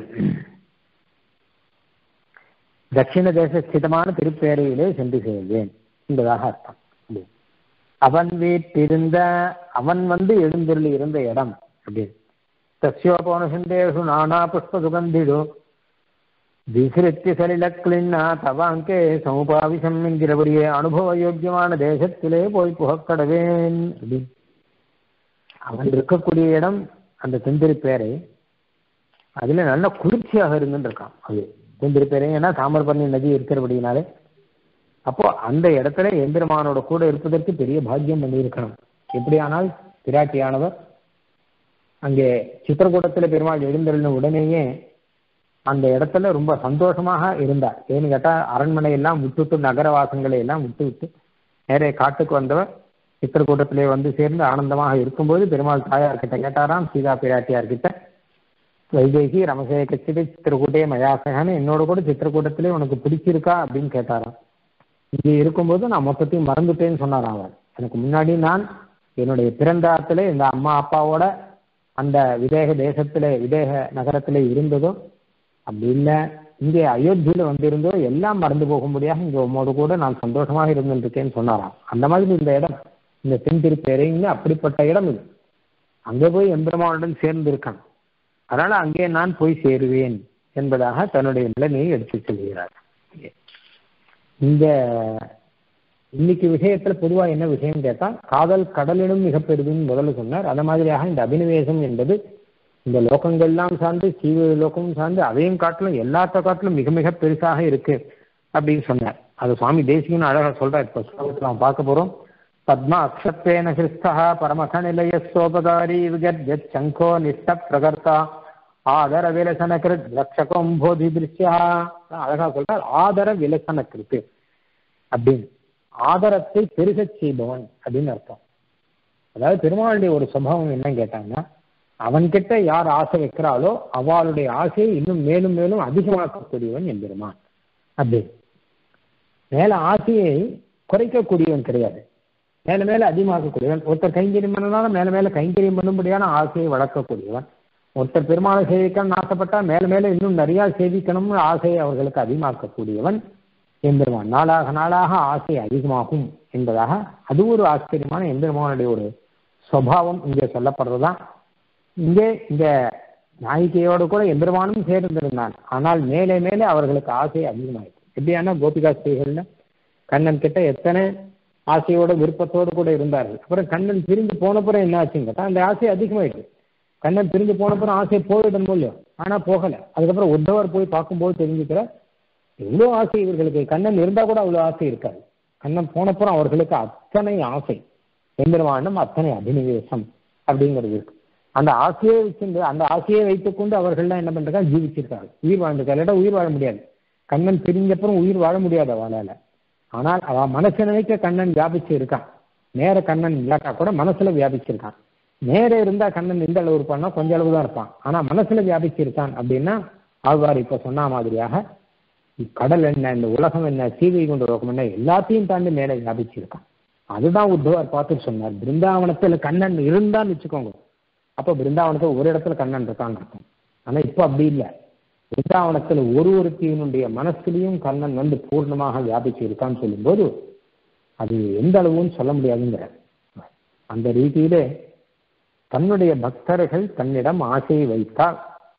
தட்சிண தேச ஸ்திதமான திருப்பேரையிலே சென்று சேர்வேன் என்பதாக அர்த்தம். அவன் வீட்டிருந்த, அவன் எழுந்தருளி இருந்த இடம் அப்படின்னு. தஸ்யோபோனசந்தேஷு நானா புஷ்ப சுகந்திடு விசிருத்தி சலிலக்லின்னா தவாங்கே சமுபாவிசம் என்கிறபடியே அனுபவ யோக்கியமான தேசத்திலே போய் புகக்கடவேன் அப்படின்னு. அவன் இருக்கக்கூடிய இடம் அந்த தென்திருப்பேரை, அதுல நல்ல குளிர்ச்சியாக இருந்துன்னு இருக்கான். அது தென்திருப்பேரை ஏன்னா தாமிரபரணி நதி இருக்கிறபடினாலே. அப்போ அந்த இடத்துல எம்பெருமானோட கூட இருப்பதற்கு பெரிய பாக்கியம் பண்ணி இருக்கணும். எப்படியானால் பிராட்டியானவர் அங்கே சித்திரக்கூடத்தில் பெருமாள் எழுந்தருளின உடனேயே அந்த இடத்துல ரொம்ப சந்தோஷமாக இருந்தார். ஏன்னு கேட்டா அரண்மனை எல்லாம் விட்டுவிட்டு நகரவாசங்களை எல்லாம் விட்டு நேரே காட்டுக்கு வந்தவர் சித்திரக்கூடத்திலே வந்து சேர்ந்து ஆனந்தமாக இருக்கும்போது பெருமாள் தாயார் கிட்ட கேட்டாராம், சீதா பிராட்டியார் கிட்ட, வைதேகி ரமசேய கட்சிதை சித்திரக்கூட்டையே மயாசகான்னு என்னோட கூட சித்திரக்கூட்டத்திலே உனக்கு பிடிச்சிருக்கா அப்படின்னு கேட்டாராம். இங்கே இருக்கும்போது நான் மொத்தத்தையும் மறந்துட்டேன்னு சொன்னாராம் அவர். எனக்கு முன்னாடி நான் என்னுடைய பிறந்தாத்துல இந்த அம்மா அப்பாவோட அந்த விதேக தேசத்திலே விதேக நகரத்திலே இருந்ததோ அப்படி இல்லை இங்கே அயோத்தியில வந்திருந்தோ எல்லாம் மறந்து போகும்படியாக இங்கே உம்மோடு கூட நான் சந்தோஷமாக இருந்துருக்கேன்னு சொன்னாராம். அந்த மாதிரி இந்த இடம், இந்த தென்திருப்பேரைங்க அப்படிப்பட்ட இடம் இது. அங்கே போய் எம்பெருமானுடன் சேர்ந்து இருக்கான். அதனால அங்கே நான் போய் சேருவேன் என்பதாக தன்னுடைய நிலைமையை எடுத்து செல்கிறார். இந்த இன்னைக்கு விஷயத்துல பொதுவா என்ன விஷயம் கேட்டா, காதல் கடலிலும் மிக பெரிதுன்னு முதல்ல சொன்னார். அந்த மாதிரியாக இந்த அபினிவேசம் என்பது இந்த லோகங்கள்லாம் சார்ந்து சீவ லோகமும் சார்ந்து அதையும் காட்டிலும் எல்லாத்த காட்டிலும் மிக மிக பெருசாக இருக்கு அப்படின்னு சொன்னார். அது சுவாமி தேசிகன்னு அழகா சொல்றார். இப்ப ஸ்லோகத்தில் நாம் பார்க்க போறோம். பத்ம அக்ஷத்வேன கிருஷ்டா பரமக நிலைய சோபகாரி விகர்ஜத் சங்கோ நிஷ்ட பிரகர்த்தா ஆதர விலசன கிருத் ரக்ஷகம் போதி திருஷ்யா. அழகா சொல்றார் ஆதர விலசன கிருத்து அப்படின்னு. ஆதரத்தை பெருகச் செய்பவன் அப்படின்னு அர்த்தம். அதாவது பெருமாளுடைய ஒரு சுபாவம் என்னன்னு கேட்டாங்கன்னா, அவன்கிட்ட யார் ஆசை வைக்கிறாளோ அவளுடைய ஆசையை இன்னும் மேலும் மேலும் அதிகமாக்கக்கூடியவன் எம்பெருமான். அப்படி மேல ஆசையை குறைக்கக்கூடியவன் கிடையாது, மேல மேல அதிகமாக்கக்கூடியவன். ஒருத்தர் கைங்கரியம் பண்ணனாலும் மேல மேல கைங்கரியம் பண்ணும்படியான ஆசையை வளர்க்கக்கூடியவன். ஒருத்தர் பெருமாளை சேவிக்கணும்னு ஆசைப்பட்டா மேல மேல இன்னும் நிறைய சேவிக்கணும்னு ஆசையை அவர்களுக்கு அதிகமாக்கக்கூடியவன் எம்பெருமான். நாளாக நாளாக ஆசை அதிகமாகும் என்பதாக அது ஒரு ஆச்சரியமான எம்பெருமானுடைய ஒரு சுபாவம் இங்கே சொல்லப்படுறதுதான். இங்கே இந்த நாயிகையோடு கூட எம்பெருமானும் சேர்ந்திருந்தான். ஆனால் மேலே மேலே அவர்களுக்கு ஆசை அதிகமாயிடுச்சு. எப்படியான கோபிகா ஸ்ரீகள்ல கண்ணன் கிட்ட எத்தனை ஆசையோட விருப்பத்தோடு கூட இருந்தார்கள். அப்புறம் கண்ணன் பிரிஞ்சு போனப்புறம் என்ன ஆச்சுன்னு கேட்டா அந்த ஆசை அதிகமாயிடுச்சு. கண்ணன் பிரிஞ்சு போனப்புறம் ஆசை போயிடும் இல்லையோ, ஆனா போகல. அதுக்கப்புறம் உத்தவர் போய் பார்க்கும்போது தெரிஞ்சுக்கிற எவ்வளோ ஆசை இவர்களுக்கு. கண்ணன் இருந்தா கூட அவ்வளோ ஆசை இருக்காது. கண்ணன் போனப்புறம் அவர்களுக்கு அத்தனை ஆசை, எம்பெருமானும் அத்தனை அபினிவேசம் அப்படிங்கிறது இருக்கு. அந்த ஆசையை வச்சிருந்து அந்த ஆசையை வைத்துக்கொண்டு அவர்கள்லாம் என்ன பண்றாங்க, ஜீவிச்சிருக்காங்க, உயிர் வாழ்ந்திருக்காங்க. இல்லாட்டா உயிர் வாழ முடியாது. கண்ணன் பிரிஞ்சப்புறம் உயிர் வாழ முடியாது அவளால. ஆனால் அவ மனசு நினைக்க கண்ணன் வியாபிச்சு இருக்கான். நேர கண்ணன் இல்லாட்டா கூட மனசுல வியாபிச்சிருக்கான். நேர இருந்தா கண்ணன் இந்த அளவு இருப்பான்னா கொஞ்ச அளவு தான் இருப்பான். ஆனா மனசுல வியாபிச்சிருக்கான் அப்படின்னா ஆழ்வார் இப்ப சொன்ன மாதிரியாக கடல் என்ன, இந்த உலகம் என்ன, சீதை கொண்ட லோகம் என்ன, எல்லாத்தையும் தாண்டி மேலே வியாபிச்சிருக்கான். அதுதான் உத்தவர் பார்த்துட்டு சொன்னார். பிருந்தாவனத்துல கண்ணன் இருந்தான்னு வச்சுக்கோங்க, அப்ப பிருந்தாவனத்துல ஒரு இடத்துல கண்ணன் இருக்கான்னு இருக்கும். ஆனா இப்ப அப்படி இல்லை. பிருந்தாவனத்துல ஒருத்தியினுடைய மனசுலையும் கண்ணன் வந்து பூர்ணமாக வியாபிச்சு இருக்கான்னு சொல்லும்போது அது எந்த அளவுன்னு சொல்ல முடியாதுங்கிற அந்த ரீதியில தன்னுடைய பக்தர்கள் தன்னிடம் ஆசையை வைத்தால்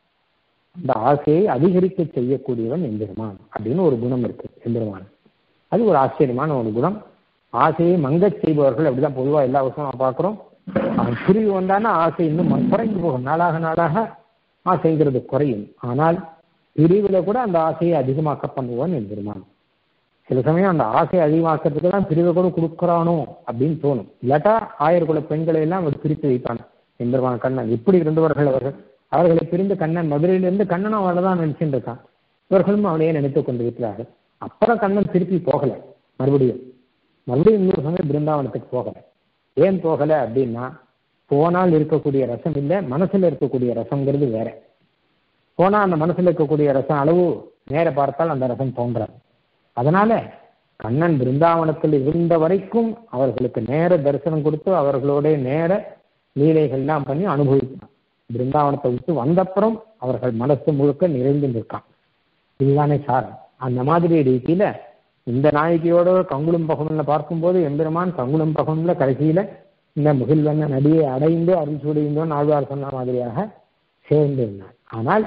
அந்த ஆசையை அதிகரிக்க செய்யக்கூடியவன் எம்பெருமான் அப்படின்னு ஒரு குணம் இருக்கு எம்பெருமான். அது ஒரு ஆச்சரியமான ஒரு குணம். ஆசையை மங்கச் செய்பவர்கள் அப்படிதான் பொதுவா எல்லா வருஷமும் பார்க்கிறோம். அவன் பிரிவு வந்தானா ஆசை இன்னும் குறைந்து போகும். நாளாக நாளாக ஆசைங்கிறது குறையும். ஆனால் பிரிவுல கூட அந்த ஆசையை அதிகமாக்க பண்ணுவான் எம்பெருமான். சில சமயம் அந்த ஆசையை அதிகமாக்கிறதுக்கு தான் பிரிவை கூட கொடுக்குறானோ அப்படின்னு தோணும். இல்லாட்டா 1000 குல பெண்களை எல்லாம் அவர் பிரித்து வைப்பான் எம்பெருமான். கண்ணன் இப்படி இருந்தவர்கள் அவர்களை பிரிந்து கண்ணன் மதுரையிலிருந்து கண்ணனும் அவளை தான் நினைச்சுட்டு இருக்கான். இவர்களும் அவளையே நினைத்துக் கொண்டிருக்கிறார்கள். அப்புறம் கண்ணன் திருப்பி போகல. மறுபடியும் இன்னொரு சமயம் பிருந்தாவனத்துக்கு போகல. ஏன் போகல அப்படின்னா, போனால் இருக்கக்கூடிய ரசம் இல்லை, மனசுல இருக்கக்கூடிய ரசம்ங்கிறது வேற. போனா அந்த மனசுல இருக்கக்கூடிய ரசம் அளவு நேர பார்த்தால் அந்த ரசம் தோன்றாது. அதனால கண்ணன் பிருந்தாவனத்தில் இருந்த வரைக்கும் அவர்களுக்கு நேர தரிசனம் கொடுத்து அவர்களோட நேர லீலைகள்லாம் பண்ணி அனுபவிப்பான். பிருந்தாவனத்தை விட்டு வந்தப்புறம் அவர்கள் மனசு முழுக்க நிறைந்து நிற்கான். இதுதானே சார். அந்த மாதிரி ரீதியில இந்த நாயகியோட கங்குளும் பகவன்ல பார்க்கும்போது எம்பெருமான் கங்குளும் பகவன்ல கடைசியில இந்த முகில்வண்ண நடியை அடைந்து அருள் சூடிந்தோன்னு ஆழ்வார் சொன்ன மாதிரியாக சேர்ந்து இருந்தார். ஆனால்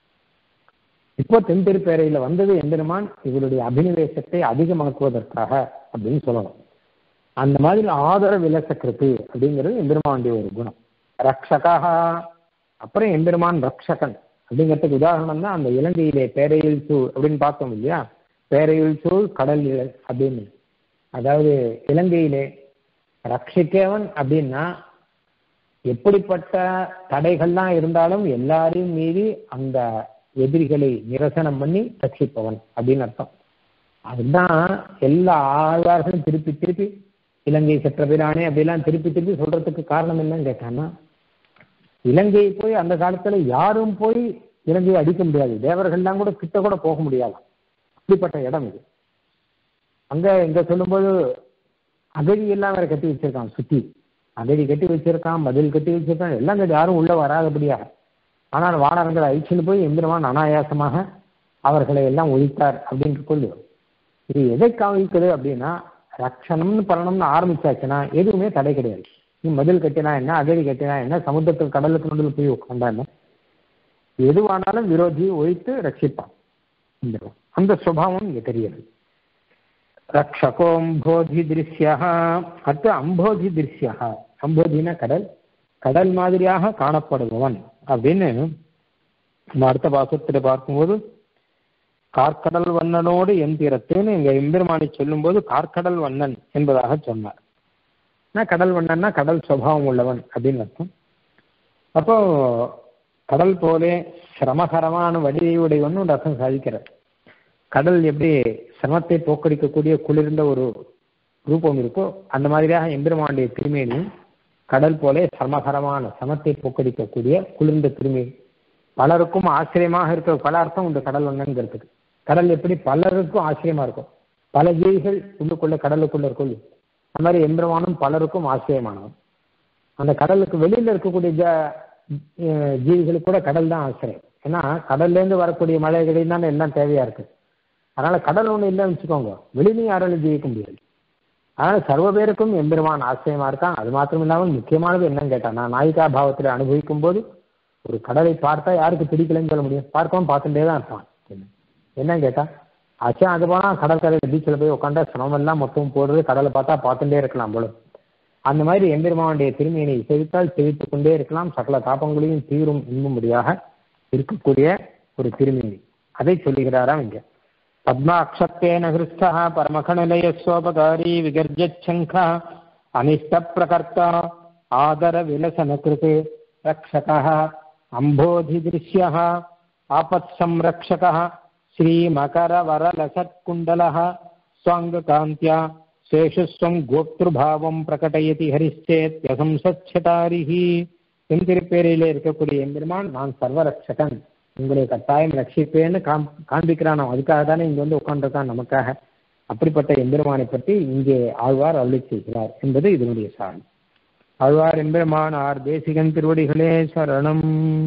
இப்போ தென்திருப்பேரையில வந்தது எம்பெருமான் இவருடைய அபினிவேசத்தை அதிகமாக்குவதற்காக அப்படின்னு சொல்லணும். அந்த மாதிரி ஆதர விலசக்கிருத்து அப்படிங்கிறது எம்பெருமானுடைய ஒரு குணம். ரக்ஷகாக அப்புறம் எம்பெருமான் ரக்ஷகன் அப்படிங்கிறதுக்கு உதாரணம் தான் அந்த இலங்கையிலே பேரையில் சூழ் அப்படின்னு பார்த்தோம் இல்லையா. பேரையில் சூழ் கடல் அப்படின்னு, அதாவது இலங்கையிலே ரட்சிக்கவன் அப்படின்னா எப்படிப்பட்ட தடைகள்லாம் இருந்தாலும் எல்லாரையும் மீறி அந்த எதிரிகளை நிரசனம் பண்ணி ரட்சிப்பவன் அப்படின்னு அர்த்தம். அதுதான் எல்லா ஆழ்வார்களும் திருப்பி திருப்பி இலங்கை சென்ற பிரானே அப்படிலாம் திருப்பி திருப்பி சொல்றதுக்கு காரணம் என்னன்னு கேட்டான்னா, இலங்கையை போய் அந்த காலத்துல யாரும் போய் இலங்கையை அடிக்க முடியாது, தேவர்கள்லாம் கூட கிட்ட கூட போக முடியாது, அப்படிப்பட்ட இடம் இது. அங்க இங்க சொல்லும்போது அகழி எல்லாம் வேற கட்டி வச்சிருக்கான், சுத்தி அகழி கட்டி வச்சிருக்கான், மதில் கட்டி வச்சிருக்கான், எல்லாம் கட்டி யாரும் உள்ள வராதபடியாக. ஆனால் வானரங்களை அழிச்சுன்னு போய் எந்திரமான அனாயாசமாக அவர்களை எல்லாம் ஒழித்தார் அப்படின்னு கொள்ளுவோம். இது எதை காமிக்குது அப்படின்னா, ரட்சணம்னு பரணம்னு ஆரம்பிச்சாச்சுன்னா எதுவுமே தடை கிடையாது. நீ மதில் கட்டினா என்ன, அகழி கட்டினா என்ன, சமுத்திரத்துக்கு கடலுக்கு நடுவில் போய் உட்காந்தா என்ன, எதுவானாலும் விரோதியை ஒழித்து ரட்சிப்பான். அந்த சுபாவம் இங்க தெரியுது. ரக்ஷகோம்போதி திருஷ்யா, அடுத்து அம்போதி திருஷ்யா. அம்போதினா கடல், கடல் மாதிரியாக காணப்படுபவன் அப்படின்னு நம்ம அடுத்த பாசத்தில் பார்க்கும்போது, கார்கடல் வண்ணனோடு என் தீரத்துன்னு இங்க எம்பெருமானை சொல்லும் போது கார்கடல் வண்ணன் என்பதாக சொன்னார். கடல் வண்ணன்னா கடல் சுபாவம் உள்ளவன் அப்படின்னு அர்த்தம். அப்போ கடல் போலே சிரமகரமான வடிவுடையவன் ஒரு அர்த்தம் சாதிக்கிறார். கடல் எப்படி சிரமத்தை போக்கடிக்கக்கூடிய குளிர்ந்த ஒரு ரூபம் இருக்கோ, அந்த மாதிரியாக எம்பெருமானுடைய திருமேனியும் கடல் போலே சிரமகரமான சிரமத்தை போக்கடிக்கக்கூடிய குளிர்ந்த திருமேனி, பலருக்கும் ஆச்சரியமாக இருக்க பல அர்த்தம் உண்டு கடல் வண்ணன்கிறதுக்கு. கடல் எப்படி பலருக்கும் ஆச்சரியமா இருக்கும், பல ஜீவிகள் உள்ளுக்குள்ள கடலுக்குள்ள இருக்கும், அந்த மாதிரி எம்பெருமானும் பலருக்கும் ஆச்சரியமானவன். அந்த கடலுக்கு வெளியில இருக்கக்கூடிய ஜீவிகளுக்கு கூட கடல் தான் ஆச்சரியம். ஏன்னா கடல்ல இருந்து வரக்கூடிய மழைகளில் தான் எல்லாம் தேவையா இருக்கு. அதனால கடல் ஒண்ணு இல்லைன்னு வச்சுக்கோங்க, வெளியிலையும் யாராலும் ஜீவிக்க முடியாது. அதனால சர்வ பேருக்கும் எம்பெருமான் ஆச்சரியமா இருக்கான். அது மாத்திரம் இல்லாமல் முக்கியமானது என்னன்னு கேட்டா, நான் நாயிகா பாவத்தில் அனுபவிக்கும் போது ஒரு கடலை பார்த்தா யாருக்கு பிடிக்கலன்னு சொல்ல முடியும், பார்க்கவும் பார்த்துட்டே தான் இருப்பான். என்னன்னு கேட்டா, ஆச்சா அது போனா கடற்கரையில் பீச்சில் போய் உட்காந்தா சிரமம் மொத்தம் போடுறது, கடலை பார்த்தா பார்த்துட்டே இருக்கலாம் போல. அந்த மாதிரி எம்பெருமானுடைய திருமேனியை செவித்தால் செவித்துக் கொண்டே இருக்கலாம், சகல தாபங்களையும் தீரும் இன்னும்படியாக இருக்கக்கூடிய ஒரு திருமேனி. அதை சொல்லுகிறாராம் இங்க. பத்மாக்ஷத்தேன ஹிருஷ்டா பரமகணலயஸ்வோபகாரி விகர்ஜச்சங்கா அனிஷ்ட பிரகர்த்தா ஆதர விலசன கிருதே ரக்ஷகः அம்போதி திருஷ்யः ஆபத் சம்ரக்ஷகः ஸ்ரீ மகர வரலசத்குண்டலः ஸ்வாங்ககாந்த்யா சேஷுஸ்வம் கோப்திருபாவம் பிரகடயதி ஹரிச்சேத்யசம்சச்யதாரிஹி. என் திருப்பேரிலே இருக்கக்கூடிய எம்பெருமான் நான் சர்வரக்ஷகன், உங்களை கட்டாயம் ரட்சிப்பேன்னு காண்பிக்கிறான். அதுக்காக தானே இங்க வந்து உட்கார்ந்துருக்கான் நமக்காக. அப்படிப்பட்ட எம்பெருமானை பற்றி இங்கே ஆழ்வார் அருளி செய்கிறார் என்பது இதனுடைய சாரம். ஆழ்வார் எம்பெருமானார் தேசிகன் திருவடிகளே சரணம்.